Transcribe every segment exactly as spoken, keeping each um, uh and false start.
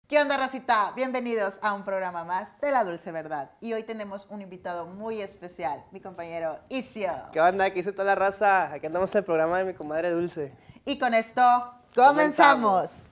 ¿Qué onda, racita? Bienvenidos a un programa más de La Dulce Verdad. Y hoy tenemos un invitado muy especial, mi compañero Isio. ¿Qué onda? ¿Qué hizo toda la raza? Aquí andamos en el programa de mi comadre Dulce. Y con esto, comenzamos. comenzamos.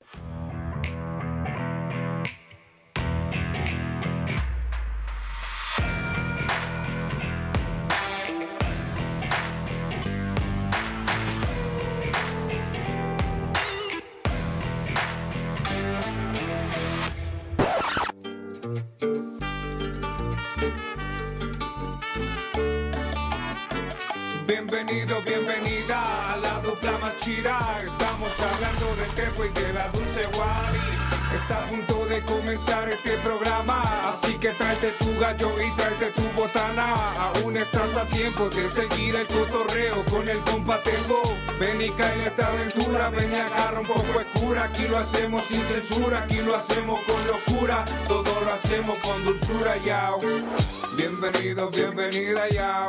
Bienvenido, bienvenida a la dupla más chida. Estamos hablando del Tepo y de la Dulce Wari. Está a punto de comenzar este programa, así que tráete tu gallo y tráete tu botana. Aún estás a tiempo de seguir el cotorreo con el compa Tepo. Ven y cae en esta aventura, ven y agarra un poco de cura. Aquí lo hacemos sin censura, aquí lo hacemos con locura. Todo lo hacemos con dulzura, yao. Bienvenido, bienvenida, yao.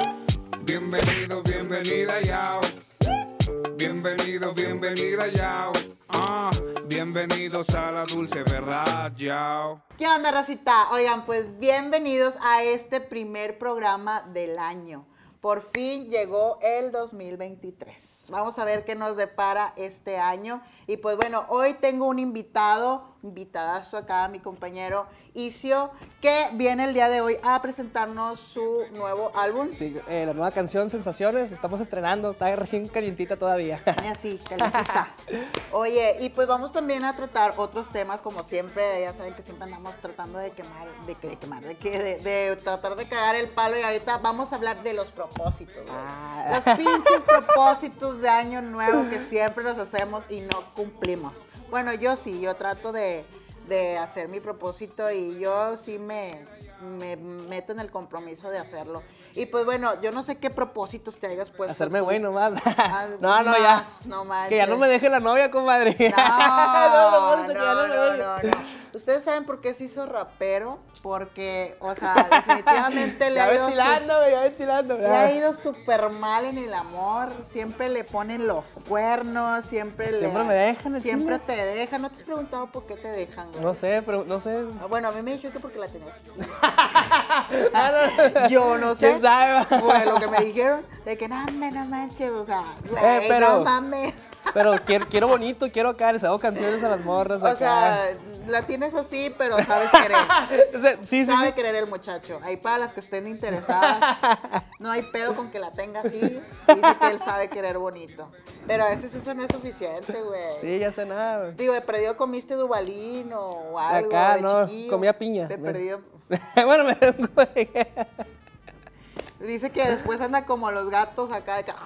Bienvenido, bienvenida, yao. Bienvenido, bienvenida, yao. Ah, bienvenidos a la Dulce Verdad, yao. ¿Qué onda, racita? Oigan, pues bienvenidos a este primer programa del año. Por fin llegó el dos mil veintitrés. Vamos a ver qué nos depara este año. Y pues bueno, hoy tengo un invitado, invitadazo acá, mi compañero Isio, que viene el día de hoy a presentarnos su nuevo álbum. Sí, eh, la nueva canción, Sensaciones, estamos estrenando, está recién calientita todavía. Así, calientita. Oye, y pues vamos también a tratar otros temas, como siempre, ya saben que siempre andamos tratando de quemar, de, que, de quemar, de, que, de, de tratar de cagar el palo, y ahorita vamos a hablar de los propósitos, ah. Los pinches propósitos de año nuevo que siempre los hacemos y no cumplimos. Bueno, yo sí, yo trato de, de hacer mi propósito y yo sí me, me meto en el compromiso de hacerlo. Y pues bueno, yo no sé qué propósitos te hayas puesto. Hacerme tú. bueno más. Ah, no, no, más, ya. No más. Que ya no me deje la novia, comadre. No, no, no, no, no, no, no. ¿Ustedes saben por qué se hizo rapero? Porque, o sea, definitivamente le ha ido... ventilando, ya ventilando. Le ha ido súper mal en el amor. Siempre le ponen los cuernos, siempre le... Siempre me dejan. Siempre te dejan. ¿No te has preguntado por qué te dejan, güey? No sé, pero no sé. Bueno, a mí me dijeron que porque la tenía chiquita. Yo no sé. ¿Quién sabe? Bueno, lo que me dijeron, de que no, no manches, o sea, güey, eh, pero... no mames. Pero quiero, quiero bonito, quiero acá, les hago canciones a las morras acá. O sea, la tienes así, pero sabes querer. O sea, sí, sí, Sabe sí. querer el muchacho. Ahí para las que estén interesadas, no hay pedo con que la tenga así. Dice que él sabe querer bonito. Pero a veces eso no es suficiente, güey. Sí, ya sé nada, güey. Digo, de perdido comiste Dubalín o algo. Acá, de no, chiquillo. comía piña. De perdido. Bueno, me Dice que después anda como los gatos acá, acá.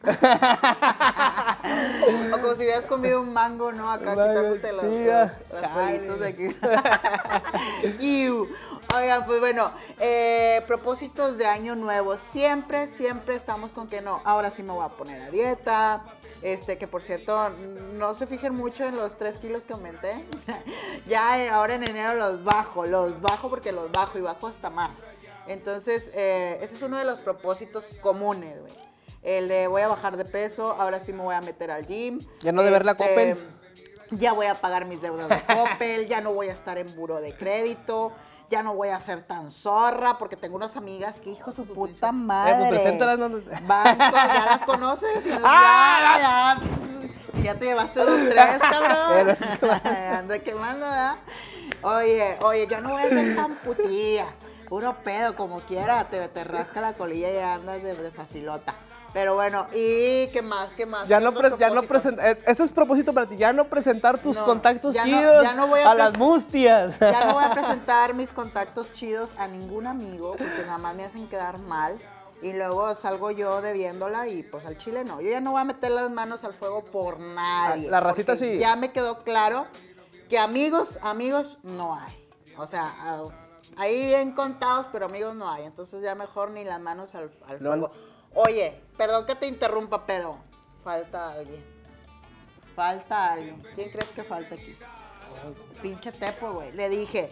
O como si hubieras comido un mango, ¿no? Acá quitándote los, sí, los, los pelitos de aquí. Iu. Oigan, pues bueno, eh, propósitos de año nuevo. Siempre, siempre estamos con que no, ahora sí me voy a poner a dieta. Este, que por cierto, no se fijen mucho en los tres kilos que aumenté. Ya eh, ahora en enero los bajo, los bajo porque los bajo y bajo hasta más. Entonces, eh, ese es uno de los propósitos comunes, güey. El de voy a bajar de peso, ahora sí me voy a meter al gym. Ya no de ver la Este, Coppel. Ya voy a pagar mis deudas de Coppel, ya no voy a estar en buró de crédito, ya no voy a ser tan zorra, porque tengo unas amigas que, hijo de su puta madre. Eh, pues preséntalas, no. Banco, ya las conoces. Y nos, ¡Ah! ya, ya, ya te llevaste dos, tres, cabrón. Anda quemando, ¿verdad? Oye, oye, yo no voy a ser tan putilla. Puro pedo, como quiera, te, te rasca la colilla y andas de, de facilota. Pero bueno, ¿y qué más? ¿Qué más? Ya ¿Qué no, otro pre ya no propósito? presentar, ese es propósito para ti, ya no presentar tus No, contactos ya no- chidos ya no voy a a las pres- mustias. Ya no voy a presentar mis contactos chidos a ningún amigo, porque nada más me hacen quedar mal. Y luego salgo yo debiéndola y pues al chile no. Yo ya no voy a meter las manos al fuego por nadie. La racita porque sí. Ya me quedó claro que amigos, amigos no hay. O sea, ah, ahí bien contados, pero amigos no hay. Entonces ya mejor ni las manos al, al No, fuego. Oye, perdón que te interrumpa, pero falta alguien. Falta alguien. ¿Quién crees que falta aquí? Pinche Tepo, güey. Le dije,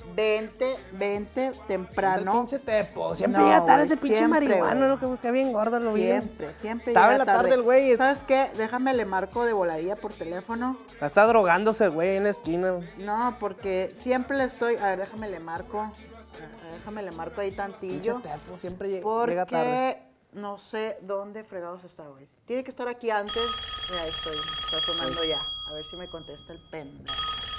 Vente, vente temprano. El pinche Tepo. Siempre No, llega tarde güey, ese pinche siempre, marihuano, güey. lo que busca bien gordo, lo vi. Siempre, siempre Estaba llega en la tarde tarde el güey. ¿Sabes qué? Déjame le marco de voladilla por teléfono. Está drogándose el güey en la esquina. No, porque siempre le estoy... A ver, déjame le marco. A ver, Déjame le marco ahí tantillo. Pinche Tepo siempre llega, llega tarde. Porque no sé dónde fregados está, güey. Tiene que estar aquí antes. Mira, ahí estoy. Está sonando ya. A ver si me contesta el pendejo.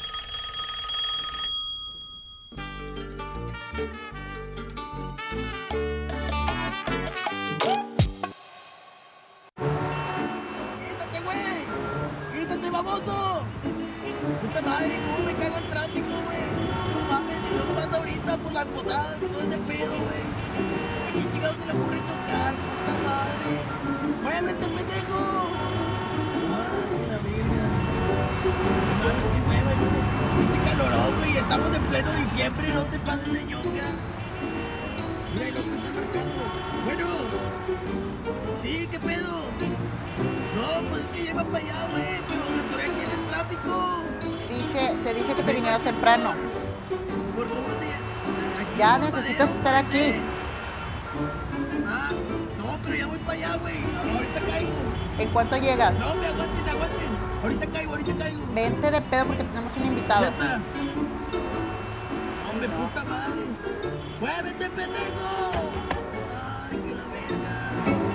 ¡Quítate, güey! ¡Quítate, baboso! ¡Puta madre, cómo me cago el tráfico, güey! No mames, y luego más ahorita por las botadas y todo ese pedo, güey. ¿A quién chingados se le ocurre chocar, puta madre? ¡Muévete, pendejo! ¡Ah, que la verga! No mames, qué hueva, ¿no? Pinche calorón, güey. Estamos en pleno diciembre, no te pases de ñonga. Mira, y lo que está marcando. Bueno. Sí, ¿qué pedo? No, pues es que lleva para allá, güey, pero me atoré aquí en el tráfico. Dije, te dije que te vinieras temprano. ¿Por cómo se...? Aquí Ya en necesitas Madero, estar aquí. ¿dónde? Ah, no, pero ya voy para allá, güey. Ahorita caigo. ¿En cuánto llegas? No, me aguanten, aguanten. Ahorita caigo, ahorita caigo. Vente de pedo porque tenemos un invitado. Neta. Hombre, puta madre. ¡Muévete, pendejo! Ay, que la verga.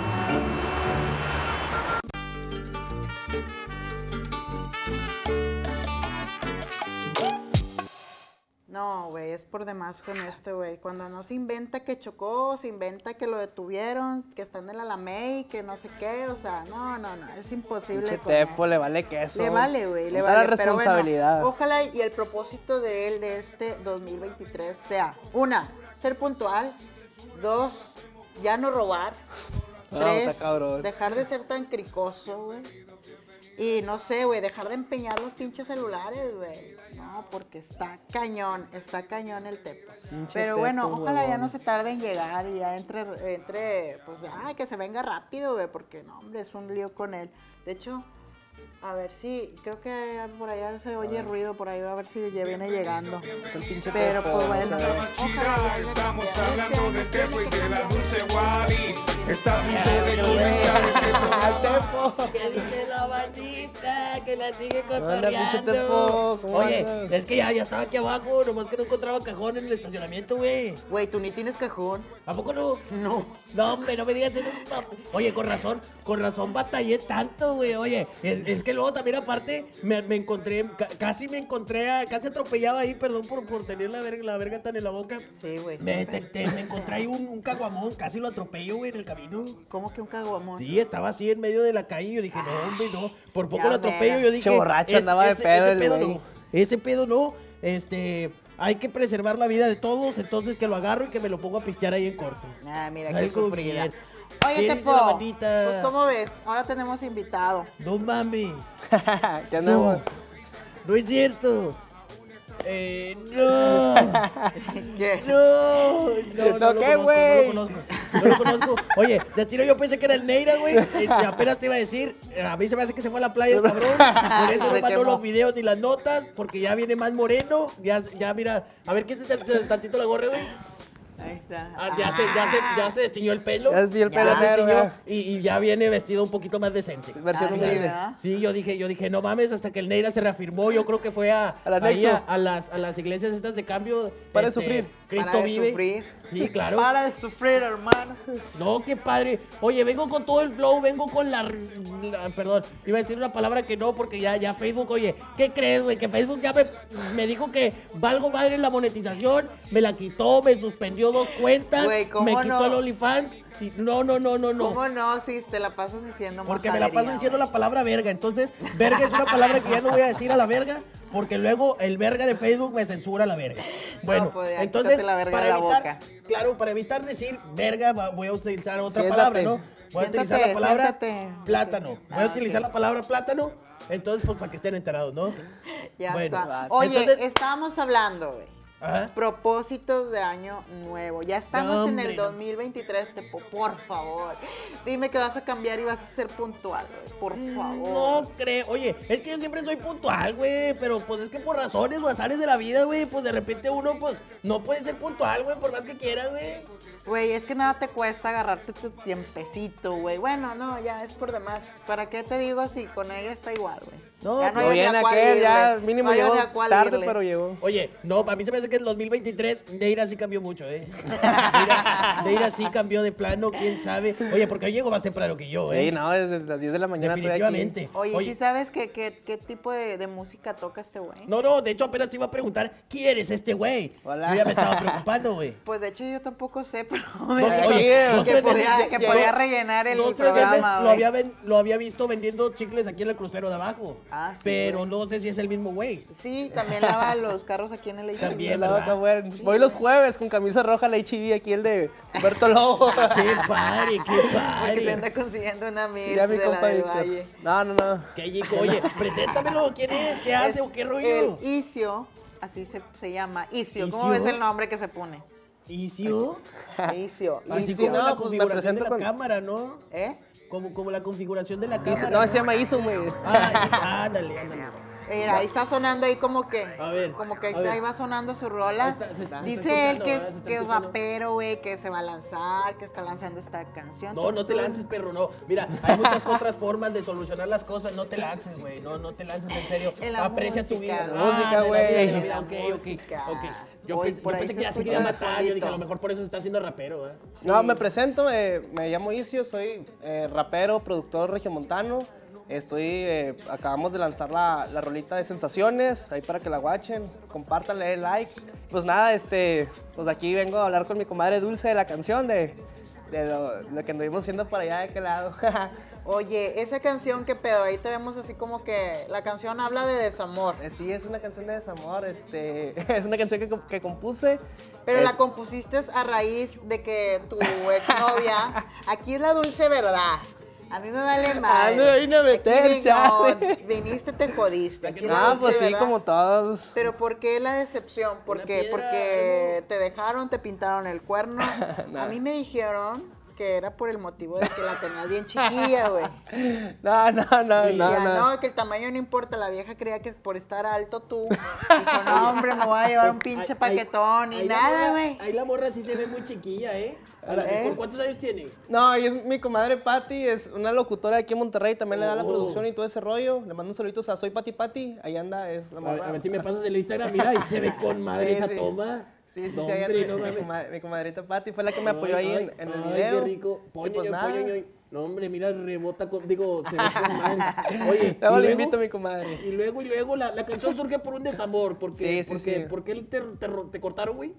No, güey, es por demás con este, güey. Cuando no se inventa que chocó, se inventa que lo detuvieron, que están en la Alamey, que no sé qué, o sea, no, no, no, es imposible. Pinche con él. Tepo, le vale queso. Le vale, güey, le Está vale. la pero bueno, responsabilidad. ojalá y el propósito de él de este dos mil veintitrés sea, una, ser puntual, dos, ya no robar, No, tres, está cabrón. dejar de ser tan cricoso, güey. Y no sé, güey, dejar de empeñar los pinches celulares, güey. No, porque está cañón, está cañón el Tepo. Pinche Pero bueno, Tepo, ojalá ya huevón. no se tarde en llegar y ya entre, entre pues, ay, que se venga rápido, güey, porque no, hombre, es un lío con él. De hecho, a ver si, creo que por allá se oye ruido, por ahí a ver si ya viene llegando. El pinche Pero Tepo, pues bueno, o sea, Más ojalá chida, ya haya estamos cambiado. hablando Este de año Tepo y tiene que de la cambiar. dulce Wally. Está a punto de comenzar este programa. Que dice la bandita, que la sigue Hola, pinche Tepo, cotorreando. ¿cómo Oye, andas? es que ya, ya estaba aquí abajo, nomás que no encontraba cajón en el estacionamiento, güey. Güey, tú ni tienes cajón. ¿A poco no? No. No, hombre, no me digas eso. Oye, con razón, con razón batallé tanto, güey. Oye, es, es que luego también aparte me, me encontré, ca- casi me encontré, a- casi atropellaba ahí, perdón por, por tener la verga, la verga tan en la boca. Sí, güey. Me, siempre. te- te- me encontré ahí un, un caguamón, casi lo atropello, güey, en el camino. ¿Cómo que un caguamón? Sí, estaba así en medio de la calle. Yo dije, no, hombre, no. Por poco Ya lo atropello. mera. Yo dije, Che borracho, andaba de pedo el pedo güey. no. Ese pedo no. Este, hay que preservar la vida de todos. Entonces que lo agarro y que me lo pongo a pistear ahí en corto. Ah, mira, qué Algo sufrida. bien. Oye, ¿Qué dice Tepo, la bandita? pues ¿cómo ves? Ahora tenemos invitado. No mames. ¿Qué andamos? No, no es cierto. Eh, no. ¿Qué? No, no, no, ¿No lo qué, conozco, no güey? lo conozco, no lo conozco. Oye, de tiro yo pensé que era el Neira, güey. Este, apenas te iba a decir, a mí se me hace que se fue a la playa, el cabrón. Por eso Se no mandó quemó. los videos ni las notas, porque ya viene más moreno. Ya, ya mira, a ver, quítate tantito la gorra, güey. Ahí está. Ah, ya, se, ya, se, ya se destiñó el pelo. Ya sí, el pelo Ya se negro, destiñó ya. y, y ya viene vestido un poquito más decente. Versión Ah, sí, humilde. ¿verdad? Sí, yo dije, yo dije, no mames, hasta que el Neira se reafirmó, yo creo que fue a, Al ahí anexo. a, a las, a las iglesias estas de cambio. Para de sufrir. Cristo Para de vive. sufrir. Sí, claro. Para de sufrir, hermano. No, qué padre. Oye, vengo con todo el flow, vengo con la, la- perdón, iba a decir una palabra que no, porque ya, ya Facebook, oye, ¿qué crees, güey? Que Facebook ya me, me dijo que valgo madre la monetización, me la quitó, me suspendió dos cuentas, Güey, ¿cómo me quitó no? el OnlyFans. Y no, no, no, no, no. ¿Cómo no? Si te la pasas diciendo Porque me la paso majadería, diciendo güey. la palabra verga. Entonces, verga es una palabra que ya no voy a decir a la verga, porque luego el verga de Facebook me censura la verga. Bueno, pues, ya, entonces, quítate la verga para de la evitar, boca. claro, para evitar decir verga, va- voy a utilizar otra Siéntate. palabra, ¿no? Voy a Siéntate, utilizar la palabra siéntate. plátano. Voy a Ah, utilizar ok. la palabra plátano, entonces, pues, para que estén enterados, ¿no? Ya Bueno, está. va. Oye, Entonces- estábamos hablando, güey. Ajá. Propósitos de año nuevo. Ya estamos No, en hombre, el no. dos mil veintitrés, Tepo, por favor. Dime que vas a cambiar y vas a ser puntual, güey, por favor. No creo. Oye, es que yo siempre soy puntual, güey. Pero pues es que por razones o azares de la vida, güey, pues de repente uno, pues, no puede ser puntual, güey, por más que quiera, güey. Güey, es que nada te cuesta agarrarte tu tiempecito, güey. Bueno, no, ya es por demás. ¿Para qué te digo así? Con ella está igual, güey. No, ya no hay bien ni a cuál aquel, ir, ya güey. mínimo No hay llegó ni a cuál tarde, irle. pero llegó. Oye, no, para mí se me hace que el dos mil veintitrés Neira sí cambió mucho, ¿eh? Neira, Neira sí cambió de plano, quién sabe. Oye, porque hoy llegó más temprano que yo, ¿eh? Sí, no, desde las diez de la mañana estoy aquí. Definitivamente. Oye, Oye, ¿sí sabes qué, qué, qué tipo de, de música toca este güey? No, no, de hecho apenas te iba a preguntar, ¿quién es este güey? Hola. Yo ya me estaba preocupando, güey. Pues de hecho yo tampoco sé, pero Dos, me tres- Oye, dos, que tres podía, veces- que llegó- podía rellenar el Dos, tres veces programa, lo güey. había, ven- lo había visto vendiendo chicles aquí en el crucero de abajo. Ah, sí, Pero güey. no sé si es el mismo güey. Sí, también lava los carros aquí en el edificio. También, La ¿verdad? vaca, güey. Voy los jueves con camisa roja, la H D, aquí el de Humberto Lobo. ¡Qué padre, qué Porque se padre! anda consiguiendo una mil Mira mi de la compa del Víctor. Valle. No, no, no. ¡Qué chico! Oye, preséntamelo, ¿quién es? ¿Qué hace Es o qué rollo? El Isio, así se, se llama, Isio. ¿Cómo ¿Isio? ves el nombre que se pone? ¿Isio? Isio. Así Isio. como no, la pues me configuración de presento la con- cámara, ¿no? ¿Eh? Como, como la configuración de la Dice- cámara. no, se llama Iso, güey. Ah, ándale, ándale. Mira, ahí está sonando ahí como que, A ver, como que a ver. ahí va sonando su rola. Ahí está, se está- se está Dice él escuchando, que ¿verdad? es, Se está que es escuchando. rapero, güey, que se va a lanzar, que está lanzando esta canción. No, no te lances, perro, no. Mira, hay muchas otras formas de solucionar las cosas. No te lances, güey. No, no te lances, en serio. En la Aprecia tu música, vida. la Ah, música, de la güey. vida, de la vida. La Ok, ok, música. ok. Yo, Hoy pens- por yo ahí pensé se que ya se escucha quería de matar. Yo dije, fondito. a lo mejor por eso se está haciendo rapero, ¿eh? No, me presento, eh, me llamo Isio, soy eh, rapero, productor regiomontano. Estoy, eh, acabamos de lanzar la, la rolita de Sensaciones, ahí para que la guachen, compártanle, like. Pues nada, este, pues aquí vengo a hablar con mi comadre Dulce de la canción, de, de lo, lo que anduvimos haciendo por allá de aquel lado. Oye, esa canción, ¿qué pedo? Ahí te vemos así como que la canción habla de desamor. Eh, Sí, es una canción de desamor, este, es una canción que, co- que compuse. Pero Es- la compusiste a raíz de que tu exnovia, aquí es la dulce verdad. A mí me vale mal. Ah, me vine a meter, chale. Viniste, te jodiste. Aquí es la Ah, dulce pues sí, verdad. como todos. Pero ¿por qué la decepción? ¿Por Una qué? piedra, Porque te dejaron, te pintaron el cuerno. No. A mí me dijeron que era por el motivo de que la tenías bien chiquilla, güey. No, no, no, Y no, ya, no. no, que el tamaño no importa. La vieja creía que por estar alto tú. Dijo, no, hombre, me voy a llevar un pinche Ahí- paquetón ahí y la nada, morra- güey. Ahí la morra sí se ve muy chiquilla, ¿eh? A la- ¿Eh? ¿Por cuántos años tiene? No, y es mi comadre Patti, es una locutora aquí en Monterrey, también le da la Oh. producción y todo ese rollo. Le mando un saludito a Soy Pati Pati, ahí anda, es la A ver, morra. a ver si me pasas el Instagram, mira, y se ve con madre Sí, esa sí. toma. Sí, sí, No, sí, ahí hombre, anda, no mi, mames. comadre- mi comadrita Patti fue la que me apoyó ahí en, en el ay, video. qué rico. Y Poño, pues yo, nada. poño, yo. No, hombre, mira, rebota con, digo, se ve con madre. Oye, Luego y le luego- invito a mi comadre. Y luego, y luego, la, la canción surge por un desamor. Porque, Sí, sí, porque, sí. ¿Por qué te, te, te cortaron, güey?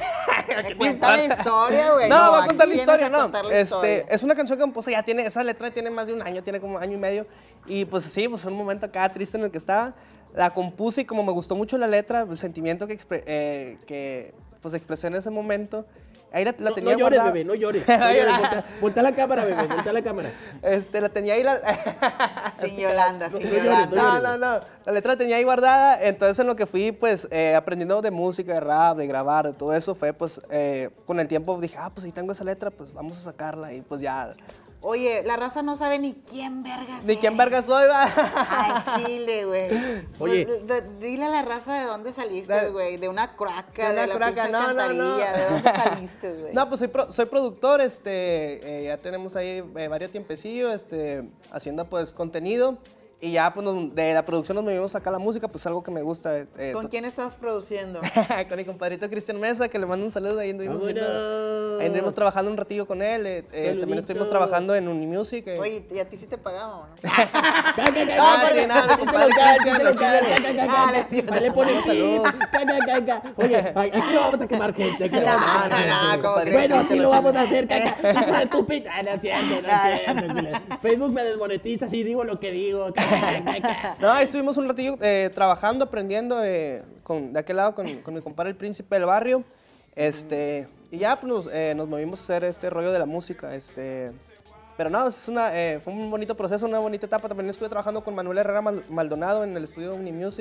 Me cuenta la historia, güey. No, voy a aquí contar la vienes historia, a no. contar la historia. Este, es una canción que compuse, ya tiene, esa letra tiene más de un año, tiene como año y medio. Y pues sí, pues un momento acá triste en el que estaba. La compuse y como me gustó mucho la letra, el sentimiento que, expre- eh, que pues expresé en ese momento, ahí la, la No, tenía no llores, guardada. bebé, no llores. No llores. Voltea, voltea la cámara, bebé, voltea la cámara. Este, la tenía ahí la... Sin Yolanda, sin no llores, Yolanda. No, no, no. La letra la tenía ahí guardada. Entonces, en lo que fui, pues, eh, aprendiendo de música, de rap, de grabar, de todo eso, fue, pues, eh, con el tiempo dije, ah, pues, si tengo esa letra, pues, vamos a sacarla. Y, pues, ya. Oye, la raza no sabe ni quién verga ¿De quién verga soy, va? Ay, Chile, güey. Oye. Pues, de- de- dile a la raza de dónde saliste, De- güey. De una craca, de de, una la craca, pinche no, no, alcantarilla. no. ¿De dónde saliste, güey? No, pues, soy, pro- soy productor, este, eh, ya tenemos ahí eh, varios tiempecillos, este, haciendo, pues, contenido. Y ya, pues, nos- de la producción nos movimos acá a la música, pues, algo que me gusta. eh, ¿Con quién estás produciendo? con mi compadrito Cristian Mesa, que le mando un saludo. Ahí anduvimos, Vámonos. haciendo- ahí anduvimos trabajando un ratillo con él. eh, eh, también Saluditos. estuvimos trabajando en Unimusic. eh. Oye, ¿y a ti sí te pagamos, no? Ca, ca, ca, Ah, ca, sí, ca, nada, ca, compadre, chiste local, Cristian, chiste local, chiste. ca, ca, ca, Ah, ca, les- ca. Ahí le ponen Saludos. tips, ca, ca, ca, ca. Oye, aquí no vamos a quemar gente, aquí no vamos a No, quemar no, no, gente. ¿cómo crees? Bueno, así Cristian, lo no vamos a hacer, caca. Hijo de tu pita. Ah, no es cierto, no es cierto. Facebook me desmonetiza si digo lo que digo. Ca, ca, ca, ca. No, ahí estuvimos un ratillo eh, trabajando, aprendiendo eh, con, de aquel lado con, con mi compadre el príncipe del barrio. Este, y ya pues, nos, eh, nos movimos a hacer este rollo de la música. Este, pero no, es una, eh, fue un bonito proceso, una bonita etapa. También estuve trabajando con Manuel Herrera Mal- Maldonado en el estudio Unimusic.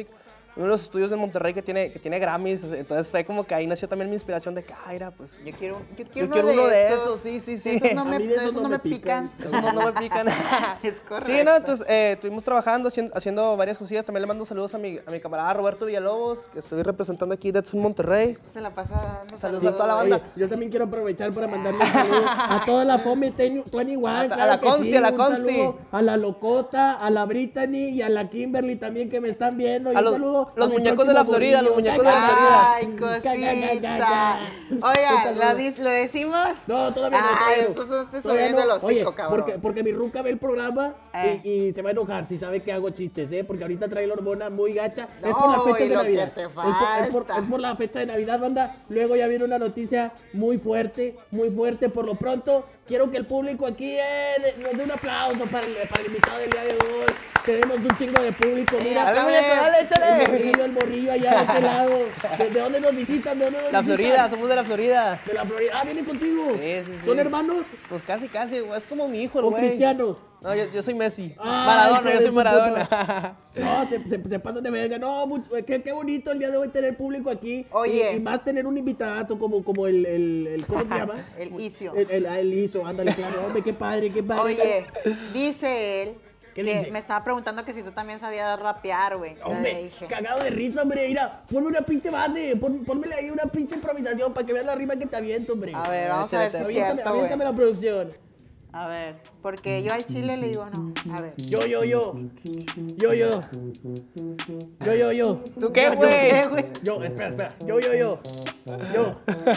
uno de los estudios de Monterrey que tiene, que tiene Grammys, entonces fue como que ahí nació también mi inspiración de que, ah, mira, pues... Yo quiero, yo quiero, Yo uno, quiero de uno de esos. esos, sí, sí, sí. Esos no me, A mí de esos esos no no me me pican. Esos no, no me pican. Es correcto. Sí, no, entonces eh, estuvimos trabajando, haciendo, haciendo varias cosillas. También le mando saludos a mi, a mi camarada Roberto Villalobos, que estoy representando aquí de Monterrey. Se la pasa dando Saludos a toda la Oye, banda. yo también quiero aprovechar para mandarle un saludo a toda la Fome veintiuno, A- a claro la que Consti, sí, a la un Consti. saludo a la Locota, a la Brittany y a la Kimberly también que me están viendo. Y A un los- saludo los a mi muñecos de la próximo Florida, los gordillo. muñecos de la Florida. Ay, cosita. Un Oiga, saludo. ¿lo, dis- ¿lo decimos? No, todavía no. Ay, todavía no. entonces te Todavía subiendo no. el Oye, hocico, cabrón. porque, porque mi ruca ve el programa Eh. y, y se va a enojar si sabe que hago chistes, ¿eh? Porque ahorita trae la hormona muy gacha. es No, por la fecha y de lo Navidad. que te Es por, es por- falta. es por la fecha de Navidad, banda. Luego ya viene una noticia muy fuerte, muy fuerte. Por lo pronto, quiero que el público aquí eh, de- nos dé un aplauso para el, para el invitado del día de hoy. Tenemos un chingo de público. Mira, Dale, acá muñeco, ve. dale, el échale. morrillo, el morrillo allá de este lado. ¿De, de dónde nos visitan? ¿De dónde nos La visitan? Florida, somos de la Florida. De la Florida. Ah, vienen contigo. Sí, sí, sí. ¿Son hermanos Pues casi, casi, güey, es como mi hijo, el o güey. cristianos? No, yo, yo soy Messi. Ay, Maradona, hijo yo de soy tu Maradona. puta. No, se, se, se pasan de verga. No, mucho- qué, qué bonito el día de hoy tener público aquí. Oye. Y, y más tener un invitadazo como, como el, el, el- ¿cómo se llama? El Isio. El, el, ah, el Iso, ándale, claro. Hombre, qué padre, qué padre. Oye, dice él ¿Qué que dice? me estaba preguntando que si tú también sabías rapear, güey. Ya le Hombre, dije. cagado de risa, hombre. Mira, ponme una pinche base. Pon, pónmele ahí una pinche improvisación para que veas la rima que te aviento, hombre. A ver, vamos a ver si es Aviéntame, cierto, aviéntame güey. la producción. A ver, porque yo al chile le digo no. A ver. Yo, yo, yo. Yo, yo. Yo, yo, yo. ¿Tú qué, ¿Qué, güey? güey? Yo, espera, espera. Yo, yo, yo. Yo.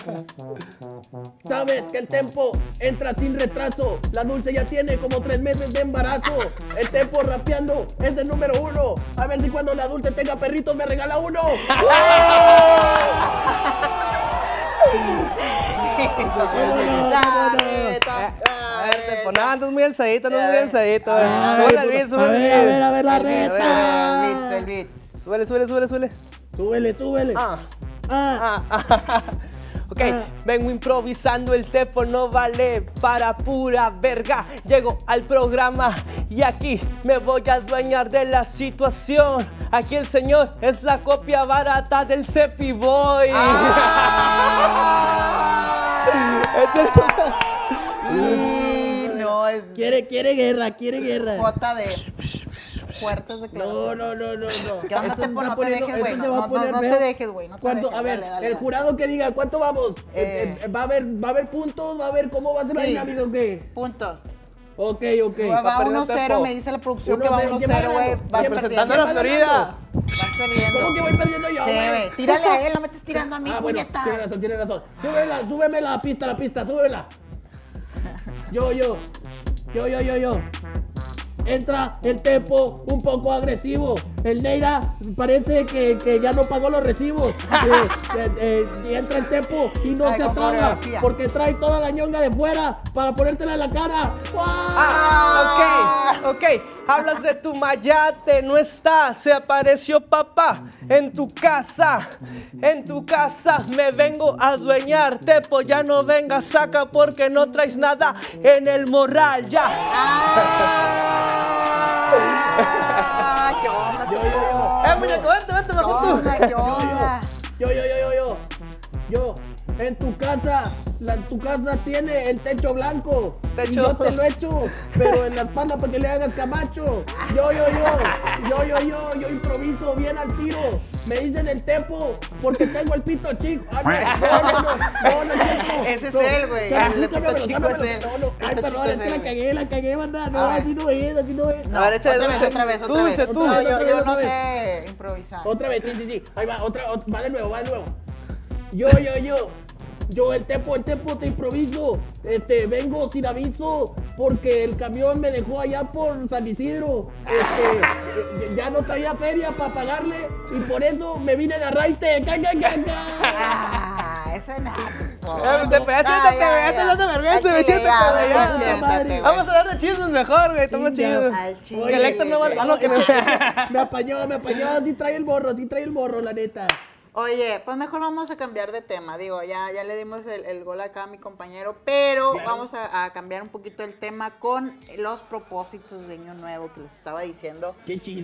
Sabes que el tempo entra sin retraso. La dulce ya tiene como tres meses de embarazo. El tempo rapeando es el número uno. A ver si cuando la dulce tenga perritos me regala uno. Vámonos, Dale, vámonos. ta- A ver, te dale. pones, andas muy alzadito, andas muy Ay, alzadito. Ay, Súbele al puta. beat, súbele A al ver, a ver, beat. a ver la El beat, reta. el beat, el beat. Súbele, súbele, súbele, súbele. Súbele, súbele. Ah, Ah. ah, ah. Ok, Ah. vengo improvisando, el tempo no vale para pura verga. Llego al programa y aquí me voy a adueñar de la situación. Aquí el señor es la copia barata del Cepi Boy. Y no, es Quiere, quiere guerra, quiere guerra. J de fuertes de No, no, no, no, no. ¿Qué onda, Esto se Tempo? está No te poniendo- dejes, güey. esto se No, va a no, poner no te feo. dejes, güey. No te ¿Cuánto? dejes. A ver, Dale, dale, el dale. jurado que diga, ¿cuánto vamos? Eh. Eh, eh, ¿Va, a haber, ¿Va a haber puntos? ¿Va a haber cómo va a ser la Sí. dinámica o qué? Punto. Ok, ok. Va, va perdiendo uno cero, Tempo. me dice la producción Uno que va cero, uno ¿quién va cero, güey. ganando? Vas Representando perdiendo. a la ¿Quién va Florida. ganando? Vas perdiendo. ¿Cómo que voy perdiendo yo, Sí, güey? güey. Tírale a él, no me estés tirando a mí, Ah, bueno, puñeta. tiene razón, tiene razón. Súbela, súbeme la pista, la pista, súbela. Yo, yo. Yo, yo, yo, yo. Entra el tempo un poco agresivo. El Neira parece que, que ya no pagó los recibos. Eh, eh, eh, y entra el tempo y no Ay, se con atraba coreografía. porque trae toda la ñonga de fuera para ponértela en la cara. ¡Guau! Ah, ok, ok. Hablas de tu mayate, no está. Se apareció papá en tu casa. En tu casa me vengo a adueñar. Tepo, ya no venga, saca porque no traes nada en el morral. Ya. Ah, ¿qué onda, Yo, yo, yo. Eh, muñeco, vente, vente, ¿Qué mejor tú. onda, qué onda? Yo, yo, yo, yo, yo. Yo, en tu casa, la, tu casa tiene el techo blanco. Techo. Y yo te lo echo, pero en la espalda para que le hagas camacho. Yo, yo, yo. Yo, yo, yo. Yo improviso bien al tiro. Me dicen el tempo porque tengo el pito chico. Ah, no, no, no, no, no, no es cierto. Ese es No, él, güey. cámbialo, El pito cámbialo, chico cámbialo. es él. No, no. Ay, Pito perdón, chico es es que la él. cagué, la cagué, banda. No, A ver. así no es, así no es. A ver, échale, Otra vez, dulce. otra vez, otra Dulce, vez. tú. No, Otra yo, vez, yo otra no vez. sé improvisar. Otra vez, sí, sí, sí. Ahí va, otra, ot- va de nuevo, va de nuevo. Yo, yo, yo. Yo, el tempo, el tempo, te improviso. Este, vengo sin aviso porque el camión me dejó allá por San Isidro. Este, eh, ya no traía feria para pagarle y por eso me vine de arraite. ¡Ca, ca, ca, ca! Ah, ese no. Eh, te pegaste, Ah, te ya, pegaste, ya. dando vergüenza, Al chile, me siento ya, como güey, ya. siéntate, Madre. güey. Vamos a dar de chismes mejor, güey. Estamos Chinga. chidos. Al chile. Que el Héctor no va. Ah, no, que no. Me apañó, me apañó. Sí trae el morro, sí trae el morro, la neta. Oye, pues mejor vamos a cambiar de tema. Digo, ya, ya le dimos el, el gol acá a mi compañero, pero Claro. vamos a, a cambiar un poquito el tema con los propósitos de Año Nuevo que les estaba diciendo. Qué chido.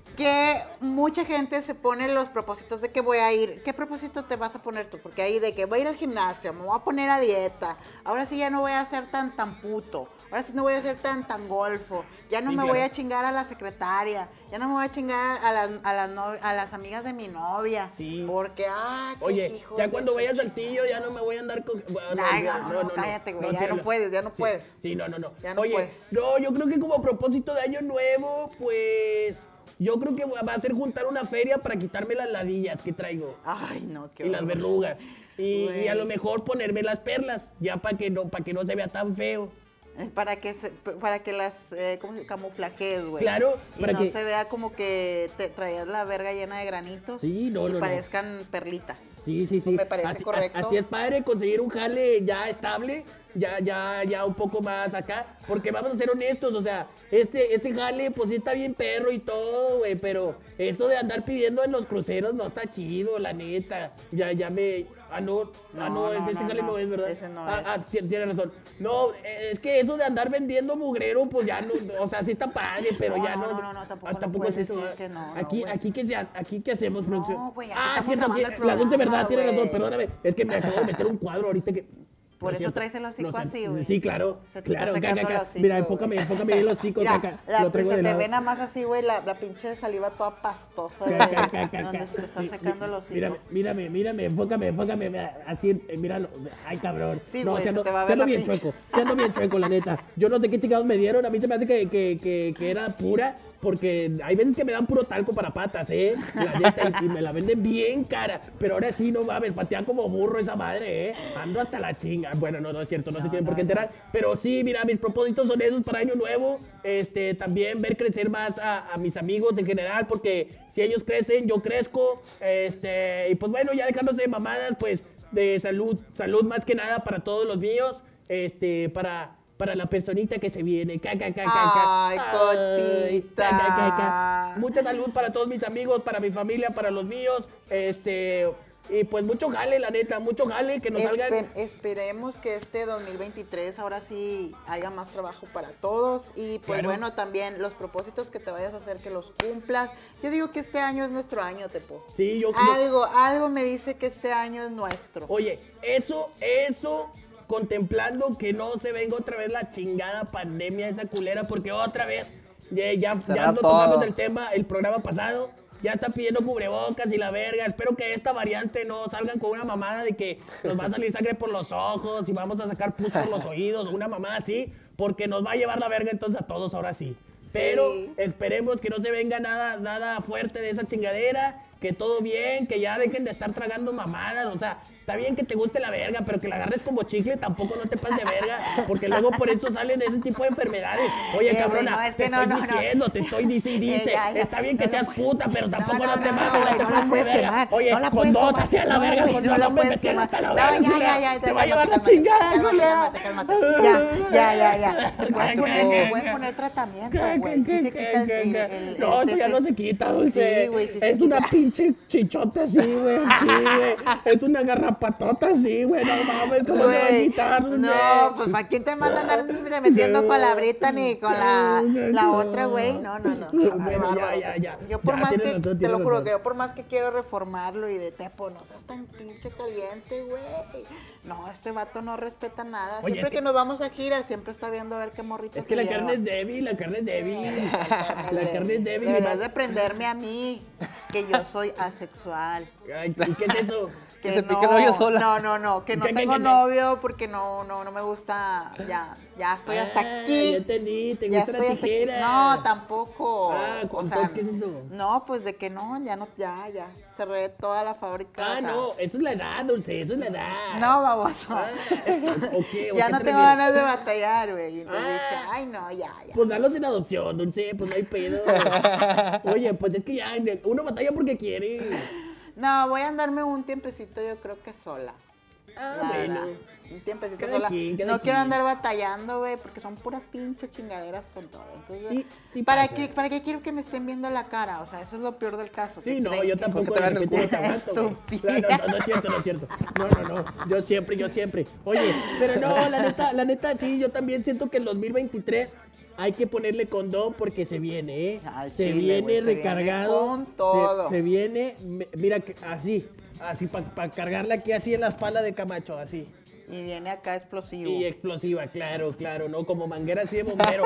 que mucha gente se pone los propósitos de que voy a ir. ¿Qué propósito te vas a poner tú? Porque ahí de que voy a ir al gimnasio, me voy a poner a dieta, ahora sí ya no voy a ser tan tan puto, ahora sí no voy a ser tan tan golfo, ya no Sí, me claro. voy a chingar a la secretaria, ya no me voy a chingar a las, a las, no- a las amigas de mi novia. Sí. Porque, ah, qué Oye, hijos ya de cuando su vaya a chingada. Saltillo ya no me voy a andar con... bueno, Ay, ya, no, no, cállate, güey, ya te- no puedes, ya no sí, puedes. Sí, no, no, no. Ya no Oye, puedes. no, yo creo que como propósito de año nuevo, pues... Yo creo que va a ser juntar una feria para quitarme las ladillas que traigo. Ay, no, qué Y las horror. verrugas. Y, Güey. y a lo mejor ponerme las perlas, ya para que no, para que no se vea tan feo. Eh, Para que, se- para que las eh, ¿cómo se- camuflajes, güey. Claro, y para no que- se vea como que te traías la verga llena de granitos. Sí, no, y no, no. parezcan perlitas. Sí, sí, sí. Me parece así, correcto. Así es padre conseguir un jale ya estable, ya, ya, ya un poco más acá, porque vamos a ser honestos, o sea, este, este jale, pues sí está bien perro y todo, güey, pero eso de andar pidiendo en los cruceros no está chido, la neta. Ya, ya me... Ah, no, ah, No, no, no, este no, jale no, no, es, ¿verdad? ese no ah, es. ah, ti- tienes razón. No, eh, es que eso de andar vendiendo mugrero, pues ya no, o sea, sí está padre, pero No, ya no, no. no, no, no, tampoco ah, le tampoco puedes es eso. decir ¿verdad? que no, no, aquí, güey. aquí, ¿qué, se ha- aquí, ¿qué hacemos, producción? güey, aquí ah, estamos cierto, grabando aquí, el la dulce verdad, programa, tiene razón, güey. perdóname. Es que me acabo de meter un cuadro ahorita que... Por Lo eso siento. traes el hocico Lo sé. así, güey. Sí, claro, Se te está claro, secando caca, el caca. hocico, Mira, güey. enfócame, enfócame en el hocico, Mira, caca. la- Lo traigo se de te lado. ve nada más así, güey, la, la pinche saliva toda pastosa, güey. Caca, caca, Donde caca. se te está Sí, secando el mi- hocico. Mírame, mírame, mírame, enfócame, enfócame, mira, así, eh, míralo, ay, cabrón. Sí, no, güey, se se ando, te va a se ver ando la bien pinche. chueco, se ando bien chueco, la neta. Yo no sé qué chingados me dieron, a mí se me hace que, que, que, que era pura, porque hay veces que me dan puro talco para patas, ¿eh? La neta, y, y me la venden bien cara, pero ahora sí, no mames, patea como burro esa madre, ¿eh? Ando hasta la chinga. Bueno, no, no es cierto, no, se tienen por qué enterar, pero sí, mira, mis propósitos son esos para año nuevo, este, también ver crecer más a, a mis amigos en general, porque si ellos crecen, yo crezco, este, y pues bueno, ya dejándose de mamadas, pues, de salud, salud más que nada para todos los míos, este, para... Para la personita que se viene. Ca, ca, ca, ca, ca. Ay, Ay, cotita. ca, ca, ca, ca. Mucha salud para todos mis amigos, para mi familia, para los míos. Este, y pues mucho jale, la neta, mucho jale, que nos salgan. Espe- esperemos que este dos mil veintitrés ahora sí haya más trabajo para todos y pues Claro. bueno, también los propósitos que te vayas a hacer que los cumplas. Yo digo que este año es nuestro año, Tepo. Sí, yo- yo- Algo, algo me dice que este año es nuestro. Oye, eso, eso, contemplando que no se venga otra vez la chingada pandemia esa culera, porque otra vez, ya, ya, ya Cerrar no todo. tocamos el tema el programa pasado, ya está pidiendo cubrebocas y la verga. Espero que esta variante no salgan con una mamada de que nos va a salir sangre por los ojos y vamos a sacar pus por los oídos, una mamada así, porque nos va a llevar la verga entonces a todos ahora sí. Pero Sí. esperemos que no se venga nada, nada fuerte de esa chingadera, que todo bien, que ya dejen de estar tragando mamadas, o sea, está bien que te guste la verga, pero que la agarres como chicle, tampoco no te pases de verga, porque luego por eso salen ese tipo de enfermedades. Oye, Eh, güey, cabrona, no, es te que no, estoy no, no. diciendo, te estoy dice y dice, Eh, ya, ya. está bien que No, seas no. puta, pero tampoco No, no, no, te no, mames, no, no güey, te no la pases de puedes verga. quemar, Oye, no la con puedes dos quemar. hacia la No, verga, güey, con no dos la no me puedes metes quemar. hasta la No, verga, ya, culera. ya, ya, te va a cálmate, llevar la cálmate, chingada, cálmate, culera. cálmate, cálmate. Ya, ya, ya, ya. Te puedes poner, te puedes poner tratamiento, ¿Qué, güey. qué, Sí se qué, quita el- qué, el- qué? el- No, el esto ya T C. no se quita, Dulce. Sí, güey, sí se es una quita. pinche chichota así, güey. Sí, güey. Es una garrapatota así, güey. No mames, ¿cómo se va a Güey, quitar, Dulce? no, pues ¿para quién te manda a andar metiendo con la Brita ni con la, la otra, güey? No, no, no. Bueno, ya, Bárbaro. ya, ya. Yo por Ya, más tienes que, razón, te tienes lo juro, razón. que yo por más que quiero reformarlo y de Tepo, no seas tan pinche caliente, güey. No, este vato no respeta nada. Oye, Siempre es que... que- nos vamos a gira, siempre está viendo a ver qué morrito Es que se la carne lleva. es débil, la carne es débil. La La carne es débil. y Deberías más- de prenderme a mí, que yo soy asexual. Ay, ¿y qué es eso? Que se pique el hoyo sola. No, no, no, que no ¿Qué, qué, tengo qué, qué? novio porque no, no, no me gusta, ya, ya estoy hasta Ah, aquí. ya entendí, te Ya gusta la estoy hasta aquí. tijera. No, tampoco. Ah, O entonces, ¿qué es eso? No, pues de que no, ya no, ya, ya, cerré toda la fábrica. Ah, o sea, no, eso es la edad, Dulce, eso es la edad. No, baboso. Ah, ok, ¿o Ya qué no te tengo refieres? ganas de batallar, güey. Entonces Ah. dije, ay, no, ya, ya. Pues dalos en adopción, Dulce, pues no hay pedo. Oye, pues es que ya uno batalla porque quiere. No, voy a andarme un tiempecito, yo creo que sola. Ah, La bueno. verdad. Un tiempecito Cada sola. quien, cada no quiero quien. andar batallando, güey, porque son puras pinches chingaderas con todo. Entonces, Sí, sí ¿para pasa. qué, ¿para qué quiero que me estén viendo la cara? O sea, eso es lo peor del caso. Sí, que no, creen yo que- tampoco Porque te de dan el repente no te culo. aguanto, güey. Estúpida. No, no, no, no es cierto, no es cierto. No, no, no, yo siempre, yo siempre. Oye, pero no, la neta, la neta, sí, yo también siento que el dos mil veintitrés hay que ponerle condón porque se viene, ¿eh? Al se chile, viene güey, se recargado. viene con todo. Se, se viene, me- mira, que así, así, para pa cargarla aquí así en la espalda de Camacho, así. Y viene acá explosivo. Y explosiva, claro, claro, ¿no? Como manguera así de bombero.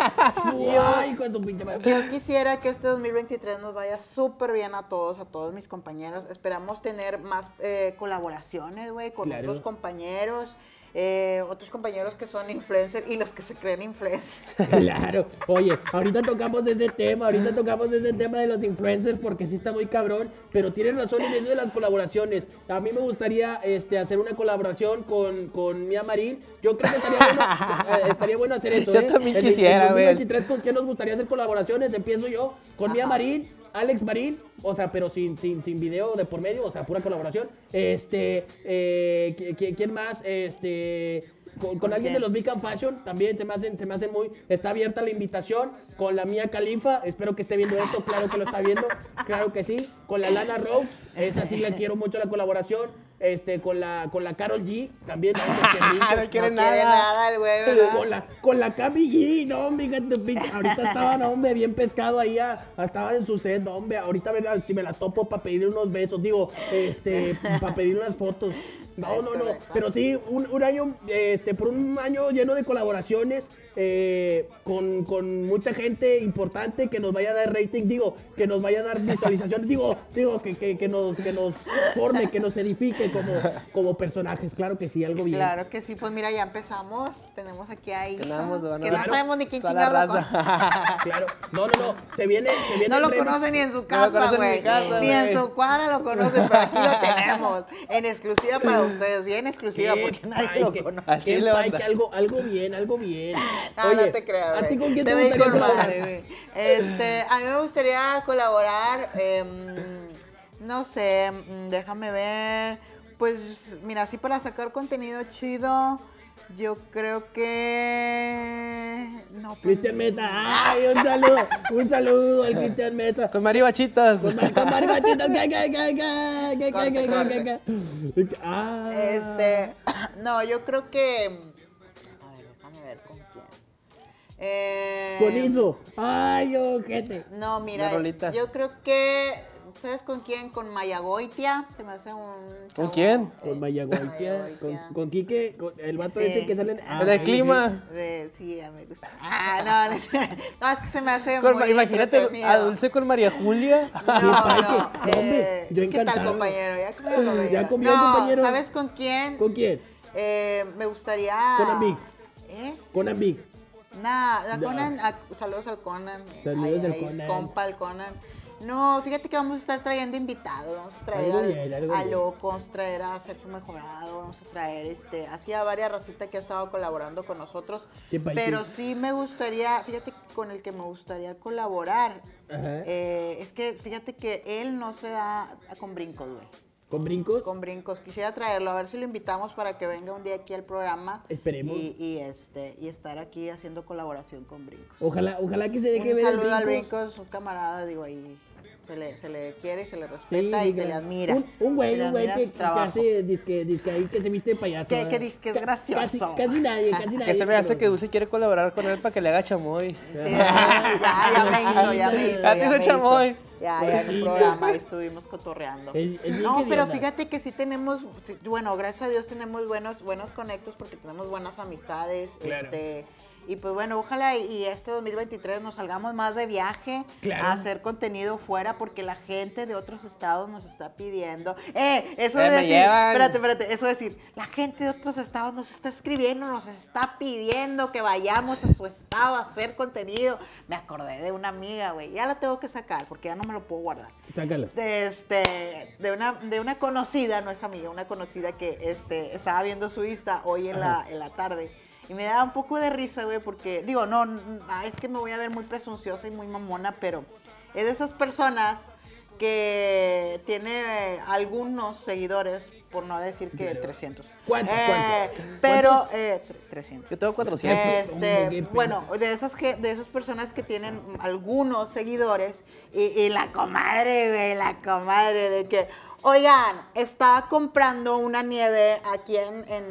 ¡Ay, con tu pinche madre! Yo quisiera que este dos mil veintitrés nos vaya súper bien a todos, a todos mis compañeros. Esperamos tener más eh, colaboraciones, güey, con Claro. otros compañeros. Eh, otros compañeros que son influencers y los que se creen influencers. Claro, oye, ahorita tocamos ese tema, ahorita tocamos ese tema de los influencers porque sí está muy cabrón, pero tienes razón en eso de las colaboraciones. A mí me gustaría este, hacer una colaboración con, con Mía Marín. Yo creo que estaría bueno, eh, estaría bueno hacer eso. Yo ¿eh? también En- quisiera, en dos mil güey. veintitrés, ¿con quién nos gustaría hacer colaboraciones? Empiezo yo con Mía Marín, Alex Marín, o sea, pero sin, sin, sin video de por medio, o sea, pura colaboración. Este, eh, ¿qui- qui- ¿quién más? Este, con, con alguien de los Big and Fashion, también se me hacen, se me hacen muy, está abierta la invitación. Con la Mía Khalifa, espero que esté viendo esto, claro que lo está viendo, claro que sí. Con la Lana Rose, esa sí le quiero mucho la colaboración. Este, con la, con la Karol G, también. ¿no? No quiere No nada. quiere nada el güey, ¿verdad? Con la, con la Cami G, no, hombre, fíjate, pinche, ahorita estaba, no, hombre, bien pescado ahí, ah, estaba en su set, no, hombre, ahorita ¿verdad? Si me la topo para pedirle unos besos, digo, este, para pedirle unas fotos. No, no, no, pero sí, un, un año, este, por un año lleno de colaboraciones, eh, con, con mucha gente importante que nos vaya a dar rating, digo, que nos vaya a dar visualizaciones, digo, digo, que, que, que nos, que nos forme, que nos edifique como, como personajes, claro que sí, algo bien. Claro que sí, pues mira, ya empezamos. Tenemos aquí a Isa, Tenemos, que bueno, no claro. sabemos ni quién Toda la chingado raza. Claro, no, no, no, se viene, se viene No el lo remix. conocen ni en su lo casa, conocen en mi güey. casa, Ni en güey. su cuadra lo conocen, pero aquí lo tenemos. En exclusiva para ustedes, bien exclusiva, ¿Qué porque nadie pay, lo qué- conoce. Así qué le pay, banda. que algo, algo bien, algo bien. No, no te creas, ¿a güey. ti con quién te, ve gustaría con colaborar? madre, güey. Este, a mí me gustaría colaborar, em, no sé, mm, déjame ver. Pues, mira, así para sacar contenido chido, yo creo que... No, pues, Cristian Mesa, ay, un saludo, un saludo al Cristian Mesa. Con maribachitas. Con mar- con maribachitas, que, que, que, que, que, Corte, que, corte. que, que. Ah. Este, no, yo creo que... A ver, déjame ver con quién. Eh, Con Iso. Ay, ojete. No, mira, Una rolita. yo creo que, ¿sabes con quién? Con Mayagoitia, se me hace un... ¿Con chavo, quién? eh, Con Mayagoitia, con, Mayagoitia. con Quique, con el vato Sí. ese que salen. Con el clima. De- sí, ya me gusta. Ah, no, no, no, es que se me hace Con- muy imagínate entretenido. a Dulce con María Julia. No, Ay, no, que- no, hombre, eh, yo ¿qué tal, encantado. compañero? ¿Ya comió, compañero? ¿Ya comió, no, compañero? ¿sabes con quién? ¿Con quién? Eh, me gustaría... Con Ambig. ¿Eh? Con Ambig. Nah, la No. Conan, a- saludos al Conan. Saludos al Ay, Conan. Es compa el Conan. No, fíjate que vamos a estar trayendo invitados, vamos a traer Algo al- bien, algo a bien. Loco, vamos a traer a Sergio Mejorado, vamos a traer este, así a varias racitas que ha estado colaborando con nosotros. Qué padre. Pero sí me gustaría, fíjate que con el que me gustaría colaborar, Ajá. eh, es que fíjate que él no se da con brincos, güey. ¿Con brincos? Con brincos. Quisiera traerlo, a ver si lo invitamos para que venga un día aquí al programa. Esperemos. Y, y, este, y estar aquí haciendo colaboración con brincos. Ojalá, ojalá que se deje Un ver el saludo al brincos. brincos, un camarada, digo, ahí se le, se le quiere y se le Sí, respeta y se le claro. admira. Un, un güey, Se le un güey admira que, su que trabajo. hace disque, disque ahí, que se viste de payaso. Que- ¿verdad? que dice que es Ca- gracioso. Casi, casi nadie, casi nadie. Que se me hace pero- que Dulce quiere colaborar con él para que le haga chamoy. Sí, ya, ya me hizo, ya me hizo. Ya te ya hizo me chamoy. Ya, Pues ya en sí, el programa ahí estuvimos cotorreando. Es- es bien No, que pero onda. fíjate que sí tenemos, sí, bueno, gracias a Dios tenemos buenos, buenos conectos porque tenemos buenas amistades. Claro. Este, y pues bueno, ojalá y, y este dos mil veintitrés nos salgamos más de viaje Claro. a hacer contenido fuera porque la gente de otros estados nos está pidiendo. Eh, eso Eh, de me decir, llevan. espérate, espérate, eso de decir, la gente de otros estados nos está escribiendo, nos está pidiendo que vayamos a su estado a hacer contenido. Me acordé de una amiga, güey, ya la tengo que sacar porque ya no me lo puedo guardar. Sácala. De, este, de, una, de una conocida, no es amiga, una conocida que este, estaba viendo su Insta hoy en la, en la tarde. Y me daba un poco de risa, güey, porque, digo, no, n- ah, es que me voy a ver muy presunciosa y muy mamona, pero es de esas personas que tiene algunos seguidores, por no decir que trescientos. ¿Cuántos, Eh, cuántos? Pero, ¿Cuántos? eh, tre- trescientos. Yo tengo cuatrocientos. Hombre, qué Este, pena. bueno, de esas que, de esas personas que tienen algunos seguidores y, y la comadre, güey, la comadre de que, Oigan, estaba comprando una nieve aquí en, en,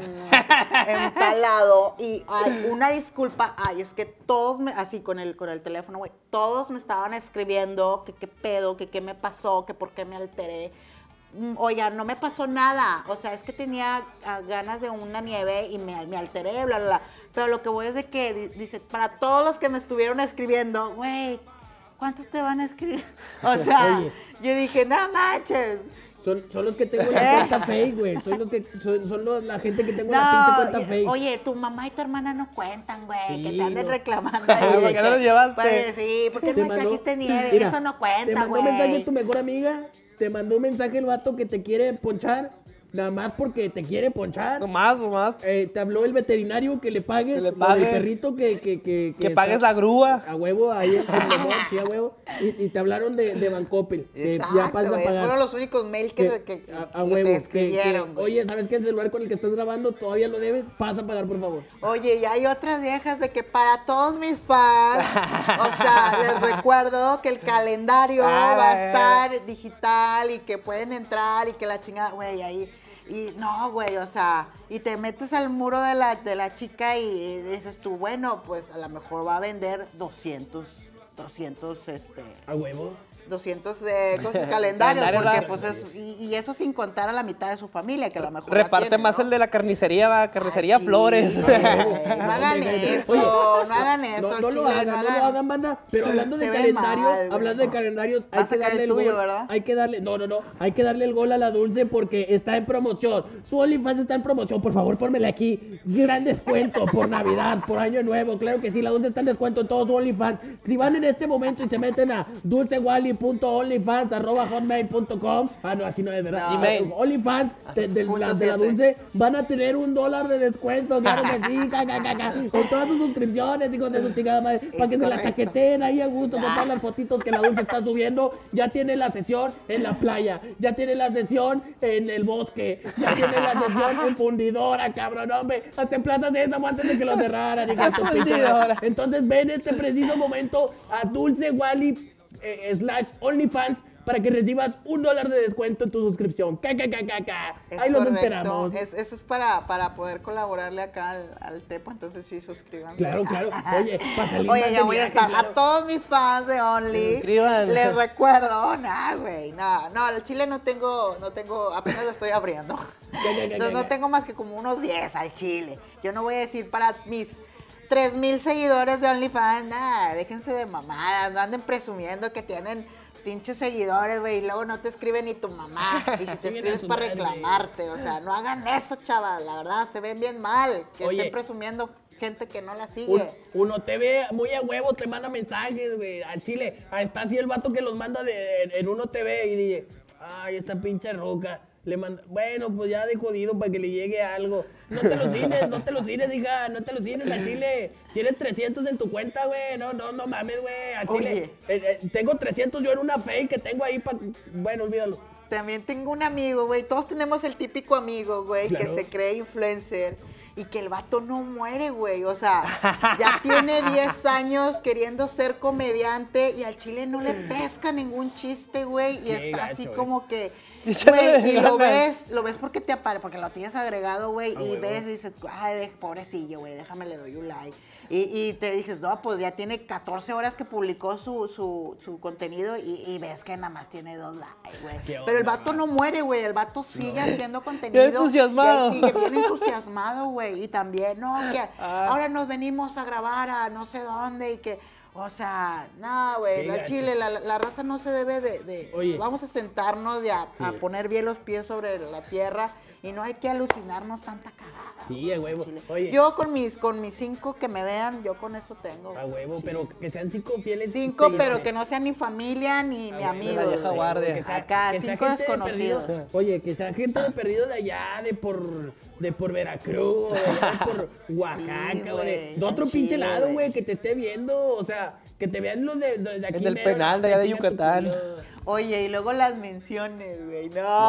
en tal lado y ay, una disculpa, ay, es que todos, me, así con el, con el teléfono, güey, todos me estaban escribiendo que qué pedo, que qué me pasó, que por qué me alteré. Oigan, no me pasó nada, o sea, es que tenía uh, ganas de una nieve y me, me alteré, bla, bla, bla. Pero lo que voy es de que, di, dice, para todos los que me estuvieron escribiendo, güey, ¿cuántos te van a escribir? O sea, Oye. yo dije, no manches. Son, son los que tengo la cuenta fake, güey. Son los que son, son los, la gente que tengo no, la pinche cuenta fake. Oye, tu mamá y tu hermana no cuentan, güey. Sí, que te anden no. reclamando. Ahí, ¿Por qué no los llevaste? Para, sí, porque no me trajiste nieve. Mira, eso no cuenta, güey. Te mandó un mensaje tu mejor amiga. Te mandó un mensaje el vato que te quiere ponchar. Nada más porque te quiere ponchar. No más, no más. Eh, te habló el veterinario que le pagues. Que le pague. El perrito que... Que, que, que, que pagues la grúa. A huevo, ahí en el Lemón, sí, a huevo. Y, y te hablaron de, de Bancoppel. Exacto, ya pasas a pagar. Fueron los únicos mails que, que, que, a, a huevo, que te escribieron. Que, que, oye, ¿sabes qué? El celular con el que estás grabando todavía lo debes. Pasa a pagar, por favor. Oye, y hay otras viejas de que para todos mis fans, o sea, les recuerdo que el calendario ah, va a estar digital y que pueden entrar y que la chingada, güey, ahí... Y no, güey, o sea, y te metes al muro de la, de la chica y dices tú, bueno, pues a lo mejor va a vender doscientos, doscientos, este... ¿A huevo? doscientos eh, cosas, calendarios, porque pues es, y, y eso sin contar a la mitad de su familia, que a lo mejor reparte tiene, más, ¿no? El de la carnicería, va, carnicería Ay, Flores. Sí, no, no hagan eso, Oye, no hagan eso. No, no lo hagan, no, no lo hagan, banda. Pero hablando de calendarios, mal, hablando de calendarios, hay que darle el, el tuyo, gol. ¿Verdad? Hay que darle, no, no, no, hay que darle el gol a la Dulce porque está en promoción. Su OnlyFans está en promoción, por favor, pónmela aquí. Gran descuento por Navidad, por Año Nuevo, claro que sí, la Dulce está en descuento en todos su OnlyFans. Si van en este momento y se meten a dulcewally punto onlyfans arroba hotmail punto com. Ah, no, así no es, ¿verdad? No. OnlyFans de, de, la, de la Dulce van a tener un dólar de descuento, claro que sí, ca, ca, ca, ca, con todas sus suscripciones, hijos de su chingada madre, para que correcto. Se la chaqueteen ahí a gusto con todas las fotitos que la Dulce está subiendo. Ya tiene la sesión en la playa, ya tiene la sesión en el bosque, ya tiene la sesión en fundidora, cabrón, hombre, hasta en Plaza Sésamo antes de que lo cerraran, hija de tu pinche. Entonces ven este preciso momento a Dulce Wally Eh, slash OnlyFans para que recibas un dólar de descuento en tu suscripción. ¡Ca, ca, ca, ca, ca! Ahí los esperamos. Es, eso es para, para poder colaborarle acá al, al Tepo, entonces sí, suscriban. Claro, claro. Oye, para salir Oye, ya voy a estar. Claro. A todos mis fans de Only, les recuerdo, nah, güey, no, no, al chile no tengo, no tengo, apenas lo estoy abriendo. Entonces no tengo más que como unos diez al chile. Yo no voy a decir para mis tres mil seguidores de OnlyFans, nada, déjense de mamadas, no anden presumiendo que tienen pinches seguidores, güey, y luego no te escribe ni tu mamá, y si te escribes para reclamarte, o sea, no hagan eso, chaval, la verdad, se ven bien mal, que Oye, estén presumiendo gente que no la sigue. Un, uno te ve muy a huevo, te manda mensajes, güey, al chile, está así el vato que los manda de, en, en Uno T V y dice, ay, esta pinche roca. Le manda, bueno, pues ya de jodido para que le llegue algo. No te lo cines, no te lo cines, hija, no te lo cines a Chile. Tienes trescientos en tu cuenta, güey. No, no, no mames, güey, a Chile. Eh, eh, tengo trescientos yo en una fake que tengo ahí para... Bueno, olvídalo. También tengo un amigo, güey. Todos tenemos el típico amigo, güey, claro. que se cree influencer. Y que el vato no muere, güey. O sea, ya tiene diez años queriendo ser comediante y al Chile no le pesca ningún chiste, güey. Y está gacho, así güey. Como que... Güey, y lo ves, lo ves porque te aparece, porque lo tienes agregado, güey, ah, y bueno. ves y dices, ay, de, pobrecillo, güey, déjame le doy un like. Y, y te dices, no, pues ya tiene catorce horas que publicó su, su, su contenido y, y ves que nada más tiene dos likes, güey. Pero el vato no muere, güey, el vato sigue no. haciendo contenido. Bien entusiasmado. Sigue bien entusiasmado, güey, y también, no, que ah. ahora nos venimos a grabar a no sé dónde y que... O sea, no, güey, la Chile, la, la raza no se debe de... de Oye, vamos a sentarnos y a, sí. a poner bien los pies sobre la tierra y no hay que alucinarnos tanta cagada. Sí, a huevo. Oye. Yo con mis con mis cinco que me vean, yo con eso tengo. A huevo, sí. pero que sean cinco fieles. Cinco, seguidores. Pero que no sean ni familia ni, ni amigos. La vieja guardia. Que sea, Acá, que cinco desconocidos. De Oye, que sea gente de perdido de allá, de por... de por Veracruz, de, allá, de por Oaxaca, sí, güey, de, de otro pinche Chile, lado, güey, que te esté viendo, o sea, que te vean los de, de, de aquí. En el penal de allá de Yucatán. Oye, y luego las menciones, güey,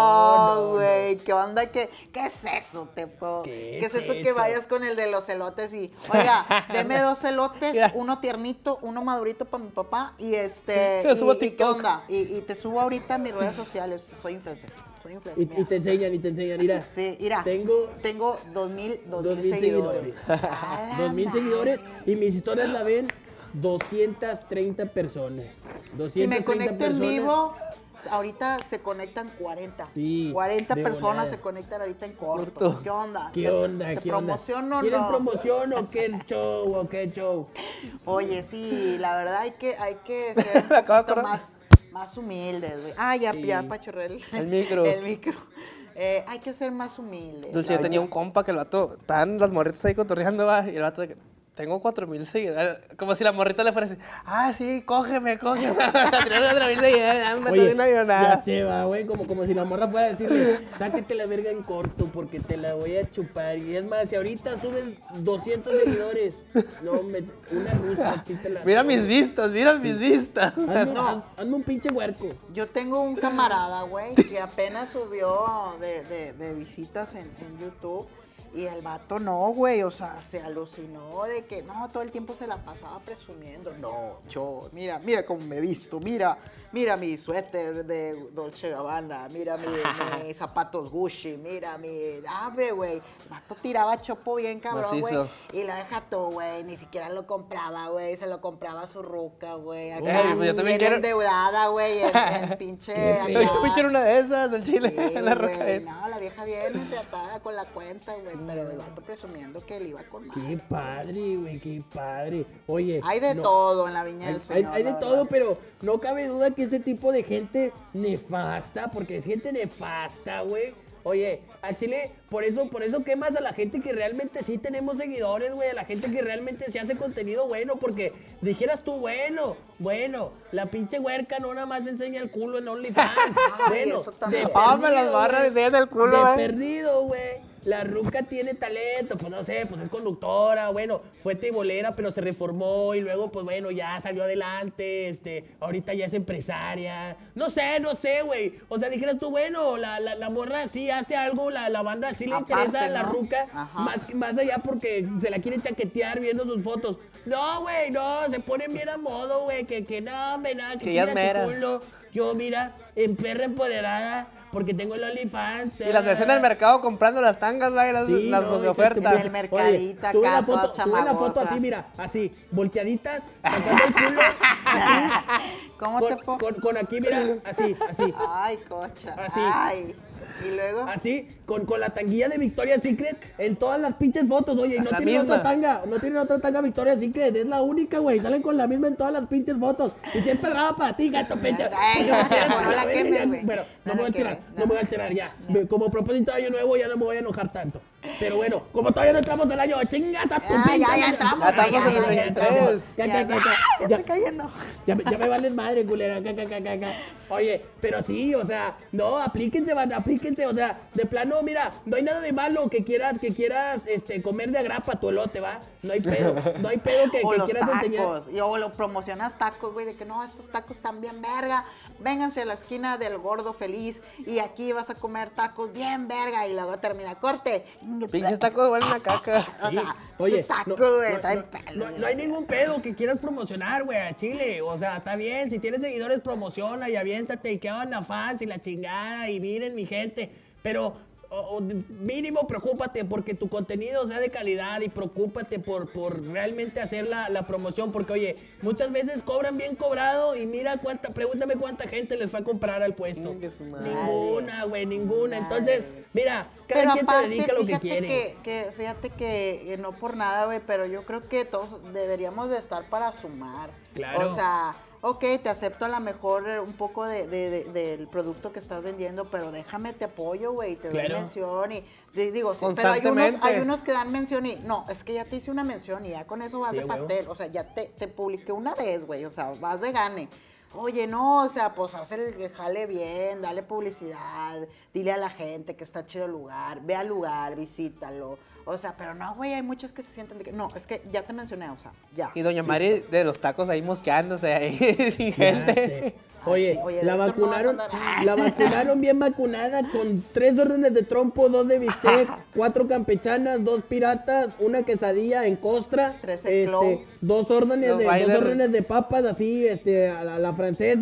no, güey, no, no, ¿qué onda? ¿Qué, ¿Qué es eso, Tepo? ¿Qué, ¿Qué es, es eso que vayas con el de los elotes y, oiga, deme dos elotes, yeah. uno tiernito, uno madurito para mi papá y este, te subo y, y ¿qué onda? Y, y te subo ahorita a mis redes sociales, soy influencer. soy Y, influencer. y mira. te enseñan, y te enseñan, mira. Sí, mira. Tengo Tengo dos mil, dos dos mil mil seguidores. seguidores. A la Dos mil madre. seguidores y mis historias la ven doscientas treinta personas. Si doscientas me treinta conecto en personas. vivo, ahorita se conectan cuarenta. Sí, cuarenta de personas volada. se conectan ahorita en corto. Corto. ¿Qué onda? ¿Qué ¿Te- onda? ¿Te ¿Qué onda? promociono o ¿Quieren no? promoción o qué show o qué show? Oye, sí, la verdad hay que, hay que ser Me un acabo de poquito acordar. más, más humildes, güey. Ah, ya, Sí. ya pachorré el, El micro. El micro. Eh, hay que ser más humildes. Dulce, la yo tenía verdad. un compa que el vato, estaban las morritas ahí cotorreando, va, y el vato de que, tengo cuatro mil seguidores. Como si la morrita le fuera así, ah, sí, cógeme, cógeme. Tengo cuatro mil seguidores, dame Oye, una ya millonada. se va, güey, como, como si la morra fuera a decirle, sáquete la verga en corto porque te la voy a chupar. Y es más, si ahorita subes doscientos seguidores, no, me, una rusa, sí te la... Mira mis vistas, mira mis vistas. Hazme, un- No. haz- hazme un pinche huerco. Yo tengo un camarada, güey, que apenas subió de, de, de visitas en, en YouTube. Y el vato no, güey, o sea, se alucinó de que no, todo el tiempo se la pasaba presumiendo. No, yo, mira, mira cómo me he visto, mira, mira mi suéter de Dolce Gabbana, mira mi, mis zapatos Gucci, mira mi... Abre, güey, el vato tiraba chopo bien cabrón, güey. Macizo. Y lo deja todo, güey, ni siquiera lo compraba, güey, se lo compraba a su ruca, güey. Acá, Ey, pues yo también bien quiero- endeudada, güey, en, en pinche... Qué acá. feo. Yo quiero una de esas, el chile, Sí, la roca güey, esa. no, la vieja bien tratada con la cuenta, güey, pero el vato presumiendo que él iba con madre. Qué padre, güey, qué padre. Oye, Hay de no, todo en la viña Hay, del hay- Señor. hay de la todo, verdad. pero no cabe duda que ese tipo de gente nefasta, porque es gente nefasta, güey. Oye, a Chile, por eso, por eso quemas a la gente que realmente sí tenemos seguidores, güey, a la gente que realmente se hace contenido bueno, porque dijeras tú, bueno, bueno, la pinche huerca no nada más enseña el culo en OnlyFans. Ay, Bueno, eso también. de Ah, me las perdido, barras güey, enseñan el culo, de güey. perdido, güey. La ruca tiene talento, pues no sé, pues es conductora, bueno, fue teibolera, pero se reformó y luego, pues bueno, ya salió adelante, este, ahorita ya es empresaria. No sé, no sé, güey. O sea, dijeras tú, bueno, la, la, la morra sí hace algo, la, la banda sí le Aparte, interesa a la ¿no? ruca, Ajá. más, más allá porque se la quiere chaquetear viendo sus fotos. No, güey, no, se ponen bien a modo, güey, que, que no, me nada, que Que ya chinga es su mera. culo. Yo, mira, en perra empoderada, porque tengo el OnlyFans. Y las ves en el mercado comprando las tangas, güey, las, Sí, las no, de y oferta. En el mercadita sube acá, la foto, toda sube la foto chamagosa. así, mira, así, volteaditas, sacando el culo, así, ¿Cómo te con, pongo? con, con aquí, mira, así, así, Ay, cocha. Así. Ay. Y luego. así, con, con la tanguilla de Victoria's Secret en todas las pinches fotos, oye, y no La tiene misma. otra tanga, no tiene otra tanga Victoria's Secret, es la única, güey, salen con la misma en todas las pinches fotos, y si es pedrada para ti, gato, pecha. Ay, no, no la quemes, güey. Pero no No me voy a la tirar, quemes, no no. me voy a alterar ya. Como propósito de año nuevo ya no me voy a enojar tanto. Pero bueno, como todavía no entramos del año, chingas a tu Ya, pinche ya, ya madre. entramos, Ya estamos ya, en el ya, ya veintitrés. entramos. Ya, Ya, ya, ya, ya, ya. ya estoy cayendo. Ya, me- ya me vales madre, culera. Ca, ca, ca, ca, ca. Oye, pero sí, o sea, no, aplíquense, van, aplíquense, o sea, de plano, mira, no hay nada de malo que quieras, que quieras, este, comer de agrapa tu elote, ¿va? No hay pedo, no hay pedo que, O que los quieras enseñar. tacos. Y o lo promocionas tacos, güey, de que no, estos tacos están bien verga. Vénganse a la esquina del Gordo Feliz y aquí vas a comer tacos bien verga. Y luego termina corte. Pinches tacos huelen a caca. O Sí, sea, oye, sus tacos, no, güey, no, traen no, pelo. no- no hay ningún pedo que quieras promocionar, güey, a Chile. O sea, está bien, si tienes seguidores, promociona y aviéntate y que hagan la fans y la chingada y miren mi gente. Pero o- o mínimo preocúpate porque tu contenido sea de calidad y preocúpate por, por realmente hacer la, la promoción. Porque, oye, muchas veces cobran bien cobrado y mira cuánta, pregúntame cuánta gente les fue a comprar al puesto. Chingue su madre. Ninguna, güey, ninguna. Entonces, mira, cada Pero quien te aparte, dedica lo que fíjate quiere. Que, que- fíjate que eh, no por nada, güey, pero yo creo que todos deberíamos de estar para sumar. Claro. O sea, ok, te acepto a lo mejor eh, un poco de, de- de- del producto que estás vendiendo, pero déjame, te apoyo, güey, te doy Claro. mención y di- digo, sí, pero hay unos, Constantemente. hay unos que dan mención y, no, es que ya te hice una mención y ya con eso vas Sí, de a huevo. pastel, o sea, ya te, te publiqué una vez, güey, o sea, vas de gane. Oye, no, o sea, pues haz el el jale bien, dale publicidad, dile a la gente que está chido el lugar, ve al lugar, visítalo. O sea, pero no, güey, hay muchos que se sienten de que, no, es que ya te mencioné, o sea, ya. Y doña Mari de los tacos ahí mosqueándose ahí sin Ya gente. sé. Oye, sí, oye, la de esto no vacunaron, vas a andar. la vacunaron bien vacunada con tres órdenes de trompo, dos de bistec, cuatro campechanas, dos piratas, una quesadilla en costra, Tres de clove. este, dos órdenes Los de, dos Bailer. órdenes de papas así, este, a la, a la francesa,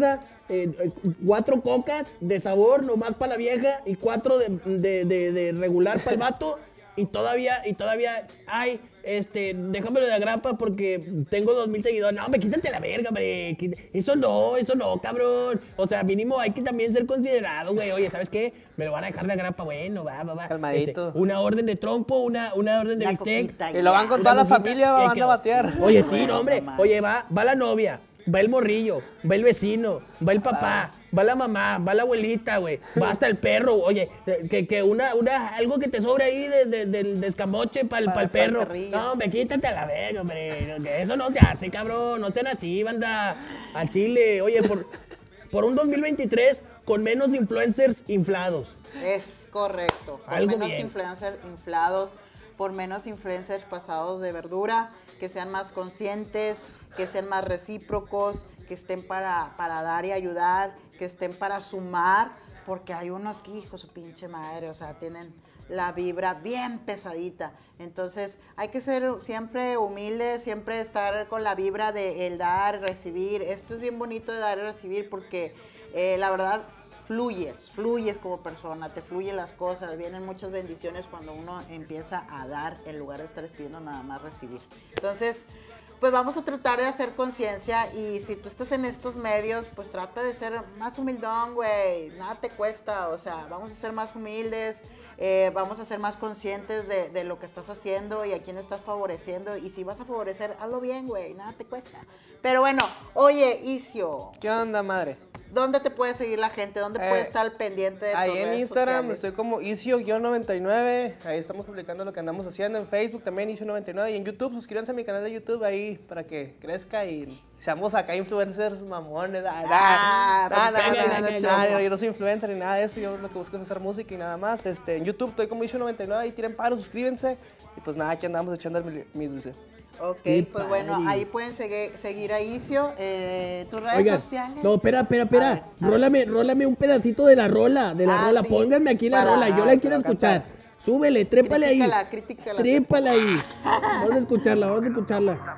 eh, eh, cuatro cocas de sabor nomás para la vieja y cuatro de, de, de, de regular para el vato. Y todavía, y todavía, ay, este, déjamelo de agrapa porque tengo dos mil seguidores. No, hombre, quítate la verga, hombre. Eso no, eso no, cabrón. O sea, mínimo hay que también ser considerado, güey. Oye, ¿sabes qué? Me lo van a dejar de agrapa, bueno, va, va, va. Calmadito. Este, una orden de trompo, una, una orden de Una bistec. coquita Y lo van con Una toda la cosita, familia, y van ahí a quedó. batear. Oye, sí, Bueno, no, hombre. mamá. Oye, va, va la novia, va el morrillo, va el vecino, va el papá, va la mamá, va la abuelita, güey. Va hasta el perro. Oye, que, que una, una, algo que te sobre ahí de, de, del descamoche para el, Pa- pa el pa' el perro. perrillo. No, hombre, quítate a la verga, hombre. Que eso no se hace, cabrón. No sean así, banda. Al chile. Oye, por, por un dos mil veintitrés con menos influencers inflados. Es correcto. Por Algo menos bien. influencers inflados, por menos influencers pasados de verdura, que sean más conscientes, que sean más recíprocos, que estén para, para dar y ayudar, que estén para sumar, porque hay unos que, hijo, su pinche madre, o sea, tienen la vibra bien pesadita. Entonces, hay que ser siempre humildes, siempre estar con la vibra de el dar y recibir. Esto es bien bonito de dar y recibir porque, eh, la verdad, fluyes, fluyes como persona, te fluyen las cosas, vienen muchas bendiciones cuando uno empieza a dar en lugar de estar pidiendo nada más recibir. Entonces, pues vamos a tratar de hacer conciencia y si tú estás en estos medios, pues trata de ser más humildón, güey, nada te cuesta, o sea, vamos a ser más humildes, eh, vamos a ser más conscientes de, de lo que estás haciendo y a quién estás favoreciendo y si vas a favorecer, hazlo bien, güey, nada te cuesta. Pero bueno, oye, Isio, ¿Qué onda, madre? ¿dónde te puede seguir la gente? ¿Dónde Eh, puede estar al pendiente de tus Ahí en redes Instagram sociales? estoy como isio noventa y nueve, ahí estamos publicando lo que andamos haciendo, en Facebook también isio noventa y nueve y en YouTube, suscríbanse a mi canal de YouTube ahí para que crezca y seamos acá influencers mamones. Ah, Ah, nah, nah, pues, nah, que- nah, que- nah, que- nah, yo no soy influencer ni nada de eso, yo lo que busco es hacer música y nada más. Este, en YouTube estoy como isio noventa y nueve, ahí tiren paro, suscríbanse y pues nada, aquí andamos echando el, mi dulce. Ok, Qué pues bueno, padre. ahí pueden seguir, seguir a Isio, eh, tus redes Oigan, sociales. no, espera, espera, A espera. ver, a ver. Rólame, rólame un pedacito de la rola, de la Ah, rola. sí. Pónganme aquí la Para- rola, yo ah, la quiero para escuchar. cantar. Súbele, trépale ahí. Critícala, critícala. Trépala ahí. Vamos a escucharla, vamos a escucharla.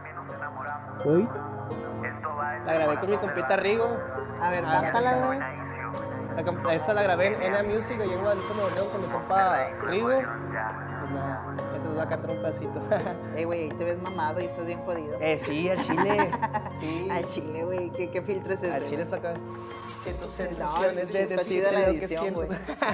Hoy. La grabé con mi compita Rigo. A ver, Ah, cántala, güey. La comp- esa la grabé en N A Music, allá en Guadalupe, Nuevo León, con mi compa Rigo. Pues nada, eso nos va a cantar un pedacito. Eh, güey, te ves mamado y estás bien jodido. eh, sí, al chile. Sí. Al chile, güey, ¿qué, qué filtro es ese? Al chile saca. Siento sensaciones sí, de está decirte chida la lo que edición, siento. güey.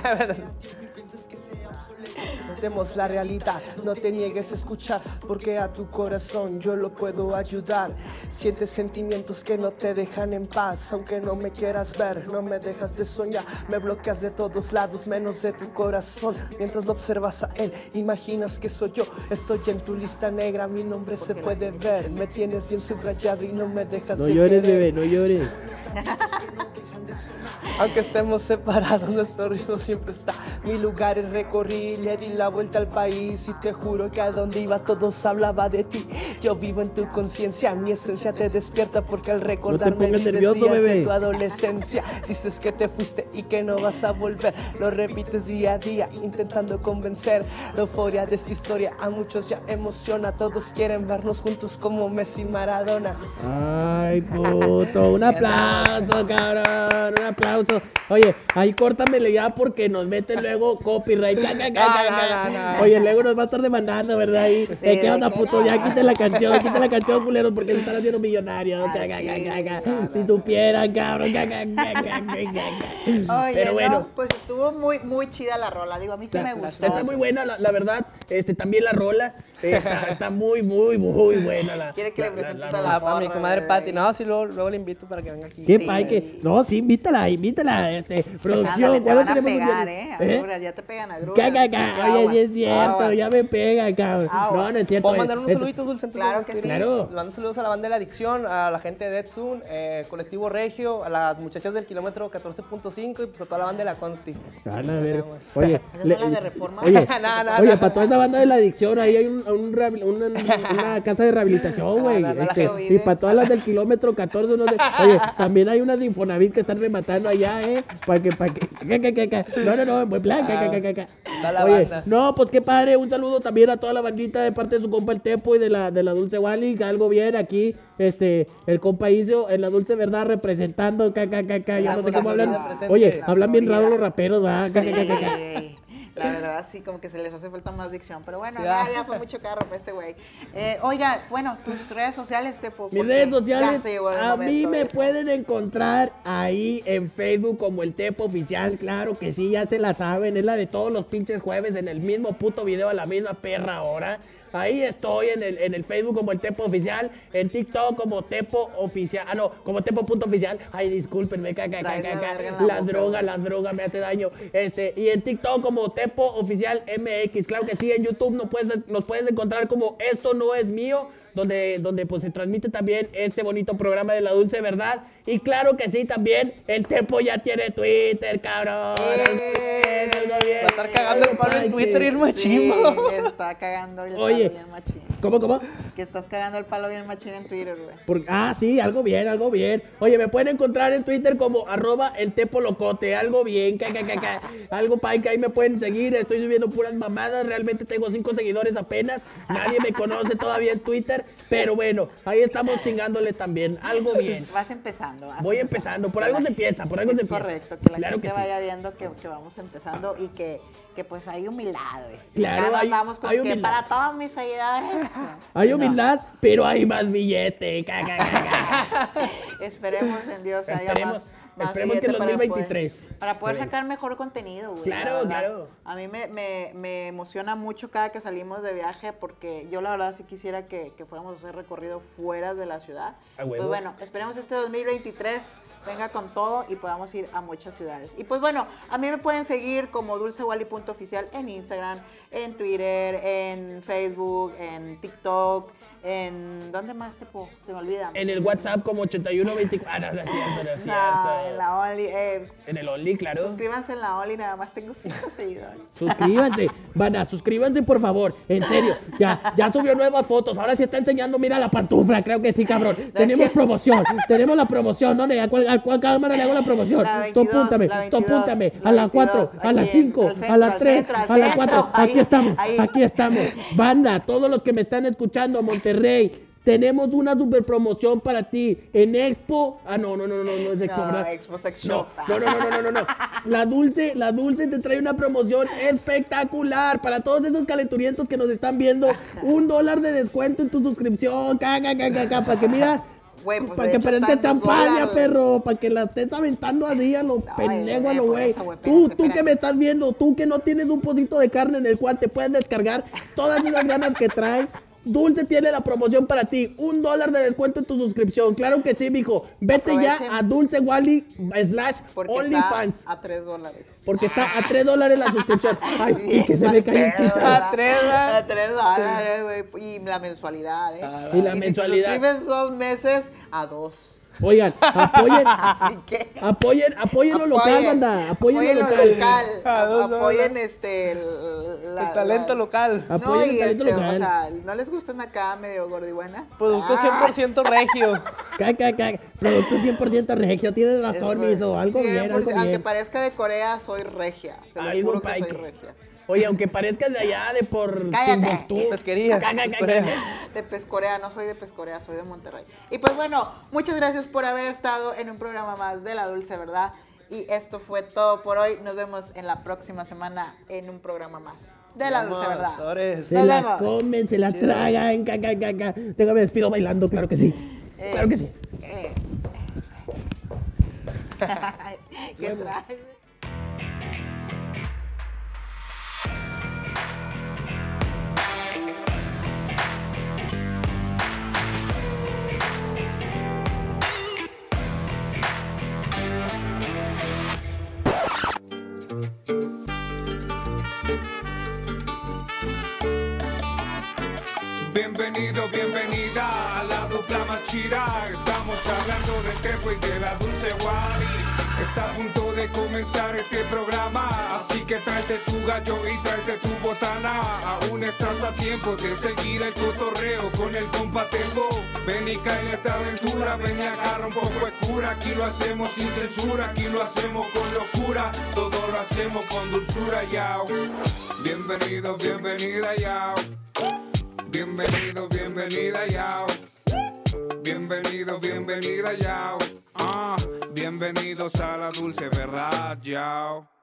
Demos la realidad, no te niegues a escuchar, porque a tu corazón yo lo puedo ayudar. Sientes sentimientos que no te dejan en paz, aunque no me quieras ver, no me dejas de soñar. Me bloqueas de todos lados, menos de tu corazón. Mientras lo observas a él, imaginas que soy yo. Estoy en tu lista negra, mi nombre se puede ver. Me tienes bien subrayado y no me dejas No de llores, querer. bebé, no llores. Aunque estemos separados, nuestro ritmo siempre está. Mi lugar es recorrí, le di la vuelta al país y te juro que a donde iba todos hablaba de ti. Yo vivo en tu conciencia, mi esencia te despierta porque al recordarme pongas vives nervioso, días bebé. de tu adolescencia. Dices que te fuiste y que no vas a volver, lo repites día a día intentando convencer. La euforia de esta historia a muchos ya emociona, todos quieren vernos juntos como Messi y Maradona. Ay, puto. Un aplauso, cabrón. Un aplauso. Oye, ahí córtamele ya porque nos meten luego copyright. Ca, ca, ca, ca, ca. No, no, no. Oye, luego nos va a estar demandando, ¿verdad? Ahí. Eh, ¿Qué onda, de que puto? no. Ya quiten la canción, quiten la canción, culeros, porque se están haciendo millonarios. Ca, ca, ca, ca, ca. Si supieran, cabrón. Ca, ca, ca, ca, ca, ca. Oye, Pero bueno. no, pues estuvo muy, muy chida la rola. Digo, a mí sí me gustó. Está muy buena, la, la verdad. Este, también la rola. Está, está muy, muy, muy buena. La, Quiere que le la- presentes la- a la- la Ah, para mi morra, comadre güey. Pati, no, sí, luego, luego le invito para que venga aquí. Qué Sí. pay que. No, sí, invítala, invítala. Este, producción, Ándale, te ¿cuándo van a tenemos pegar, bien? ¿eh? ¿Eh? Agruras, ya te pegan agruras. Ca, ca, ca. Sí, Oye, aguas, sí es cierto, aguas. ya me pega, cabrón. Aguas. No, no es cierto. ¿Puedo es- mandar unos es- saluditos, Dulce? antes de Claro que despedir? sí. Claro. Les mando saludos a la banda de la Adicción, a la gente de Dead Zoom, eh, Colectivo Regio, a las muchachas del kilómetro catorce punto cinco y pues a toda la banda de la Consti. Van a ver. Oye, ¿Esas son las de Reforma? Oye, No, no, oye no, para toda esa banda de la adicción, ahí hay un, un rehabil- una, una casa de rehabilitación, güey. no, no, la este, que y vive. para todas las del kilómetro catorce, no sé. Oye, también hay unas de Infonavit que están rematando ahí allá, ¿eh? Para que, para que, ca, ca, ca, ca. No, no, no, en buen plan, ca, ca, ca, ca, ca. Está la Oye, banda. no, pues qué padre, un saludo también a toda la bandita de parte de su compa el Tepo y de la, de la Dulce Wally, que algo bien aquí, este, el compa Icio en la Dulce Verdad representando, ca, ca, ca, ca, yo no sé cómo hablan. Oye, hablan bien raro los raperos, ¿verdad? Ca, ca, ca, ca, ca. Sí, la verdad sí, como que se les hace falta más dicción, pero bueno, Sí, ya, ah. ya fue mucho carro para este güey. Eh, oiga, bueno, tus redes sociales, Tepo. Mis porque redes ya sociales, se llegó el a mí momento me de- pueden encontrar ahí en Facebook como el Tepo Oficial, claro que sí, ya se la saben, es la de todos los pinches jueves en el mismo puto video a la misma perra hora. Ahí estoy en el, en el Facebook como el Tepo Oficial, en TikTok como Tepo Oficial, ah no, como Tepo.oficial. Ay, discúlpenme, ca, ca, ca, Traes ca, la ca. verga en la La boca, droga, güey. la droga me hace daño. Este, y en TikTok como Tepo Oficial M X, claro que sí, en YouTube nos puedes, nos puedes encontrar como Esto No Es Mío, donde, donde pues se transmite también este bonito programa de La Dulce Verdad. Y claro que sí, también el Tepo ya tiene Twitter, cabrón. ¡Eh! Algo bien. Va a estar cagando el palo en Twitter y el Sí, machín. está cagando el Oye. palo bien machín. ¿Cómo, cómo? Que estás cagando el palo bien machín en Twitter, güey. Por- ah, sí, algo bien, algo bien. Oye, me pueden encontrar en Twitter como arroba el Tepo Locote, algo bien, ca, ca, ca, ca. Algo pa' que ahí me pueden seguir, estoy subiendo puras mamadas, realmente tengo cinco seguidores apenas, nadie me conoce todavía en Twitter, pero bueno, ahí estamos chingándole también, algo bien. Vas empezando. vas Voy empezando, por Que algo la- se empieza, por algo es se empieza. Correcto, que la Claro gente que sí. vaya viendo que, que vamos empezando y que, que pues hay humildad, güey. Claro, Ya no hay- andamos con hay que humildad. para todos mis seguidores. Hay No. humildad, pero hay más billete, ca, ca, ca, ca. Esperemos en Dios haya Esperemos- más, más esperemos que billete el para dos mil veintitrés. poder- Para poder Sí. sacar mejor contenido, güey. Claro, la verdad. claro. A mí me, me, me emociona mucho cada que salimos de viaje porque yo la verdad sí quisiera que, que fuéramos a hacer recorrido fuera de la ciudad. A huevo. Pues bueno, esperemos este dos mil veintitrés venga con todo y podamos ir a muchas ciudades. Y pues bueno, a mí me pueden seguir como dulcewally.oficial en Instagram, en Twitter, en Facebook, en TikTok, en... ¿Dónde más te puedo? Te me olvida. En el WhatsApp como ochenta y uno veinticuatro, ah, no, no es cierto, no es No, cierto. en la Only. Eh, En el Only, claro. suscríbanse en la Only, nada más tengo cinco seguidores. Suscríbanse, Vana, suscríbanse por favor, en serio, ya, ya subió nuevas fotos, ahora sí está enseñando, mira la pantufla, creo que sí, cabrón, tenemos promoción, tenemos la promoción, ¿dónde? ¿A cuál, a cuál cámara le hago la promoción? La Tú veintidós, apúntame, la tú veintidós, apúntame, la a la veintidós, cuatro, a la aquí, cinco, al centro, a la al tres, centro, al a la centro, cuatro, ahí, aquí estamos, ahí. aquí estamos, banda, todos los que me están escuchando, Monterrey, tenemos una super promoción para ti en Expo. Ah, no, no, no, no, no es Expo, No, ¿verdad? Expo Sex No, Shop. no, no, no, no, no, no, no. La Dulce, la Dulce te trae una promoción espectacular para todos esos calenturientos que nos están viendo. Un dólar de descuento en tu suscripción. Ca, ca, ca, ca, ca, para que mira. Güey, pues, para de que hecho, parezca están dos champaña, dólares. perro. Para que la estés aventando así a lo Ay, pendejo, a güey, lo por güey. eso, güey, Tú, espérate, tú que espérate. me estás viendo, tú que no tienes un pocito de carne en el cual te puedes descargar todas esas ganas que trae. Dulce tiene la promoción para ti. Un dólar de descuento en tu suscripción. Claro que sí, mijo. Vete Aprovechen. ya a Dulce Wally slash Porque OnlyFans. está a tres dólares. Porque está a tres dólares la suscripción. Ay, y que se me cae el chicha. A tres, ¿verdad? A tres dólares, güey. Y la mensualidad, ¿eh? Y la si te mensualidad. suscribes dos meses, a dos. Oigan, apoyen, Así que... apoyen, apoyen lo local, apoyen, banda. Apoyen lo lo local. local. A dos Apoyen dólares. este... El, la- El talento la- local. Ah, Apoyen no, el y talento este, local. o sea, ¿no les gustan acá medio gordibuenas? Producto Ah, cien por ciento regio. Ca, ca, ca. Producto cien por ciento regio. Tienes razón, eso, miso. Algo cien bien, por algo ciento, Aunque bien. parezca de Corea, soy regia. Se lo Algo juro que soy paique. regia. Oye, aunque parezcas de allá, de por Cállate. Timbuktu. Pesquería. Ca, ca, ca, Corea. ca. De Pescorea, no soy de Pescorea, soy de Monterrey. Y pues bueno, muchas gracias por haber estado en un programa más de La Dulce Verdad. Y esto fue todo por hoy. Nos vemos en la próxima semana en un programa más de La Dulce Vamos, Verdad. sobres. Se Nos la vemos. comen, se la tragan. Ca, ca, ca, ca. Déjame despido bailando, claro que sí. Eh, Claro que sí. eh, eh. ¿Qué traes? Bienvenido, bienvenida a la dupla más chida. Estamos hablando de Tepo y de la Dulce Wally. Está a punto de comenzar este programa, así que tráete tu gallo y tráete tu botana. Aún estás a tiempo de seguir el cotorreo con el compa Tempo. Ven y cae esta aventura, ven y agarra un poco de cura. Aquí lo hacemos sin censura, aquí lo hacemos con locura. Todo lo hacemos con dulzura, yao. Bienvenido, bienvenida, yao. Bienvenido, bienvenida, yao. Bienvenido, bienvenida, yao. Ah, bienvenidos a la dulce verdad, yao.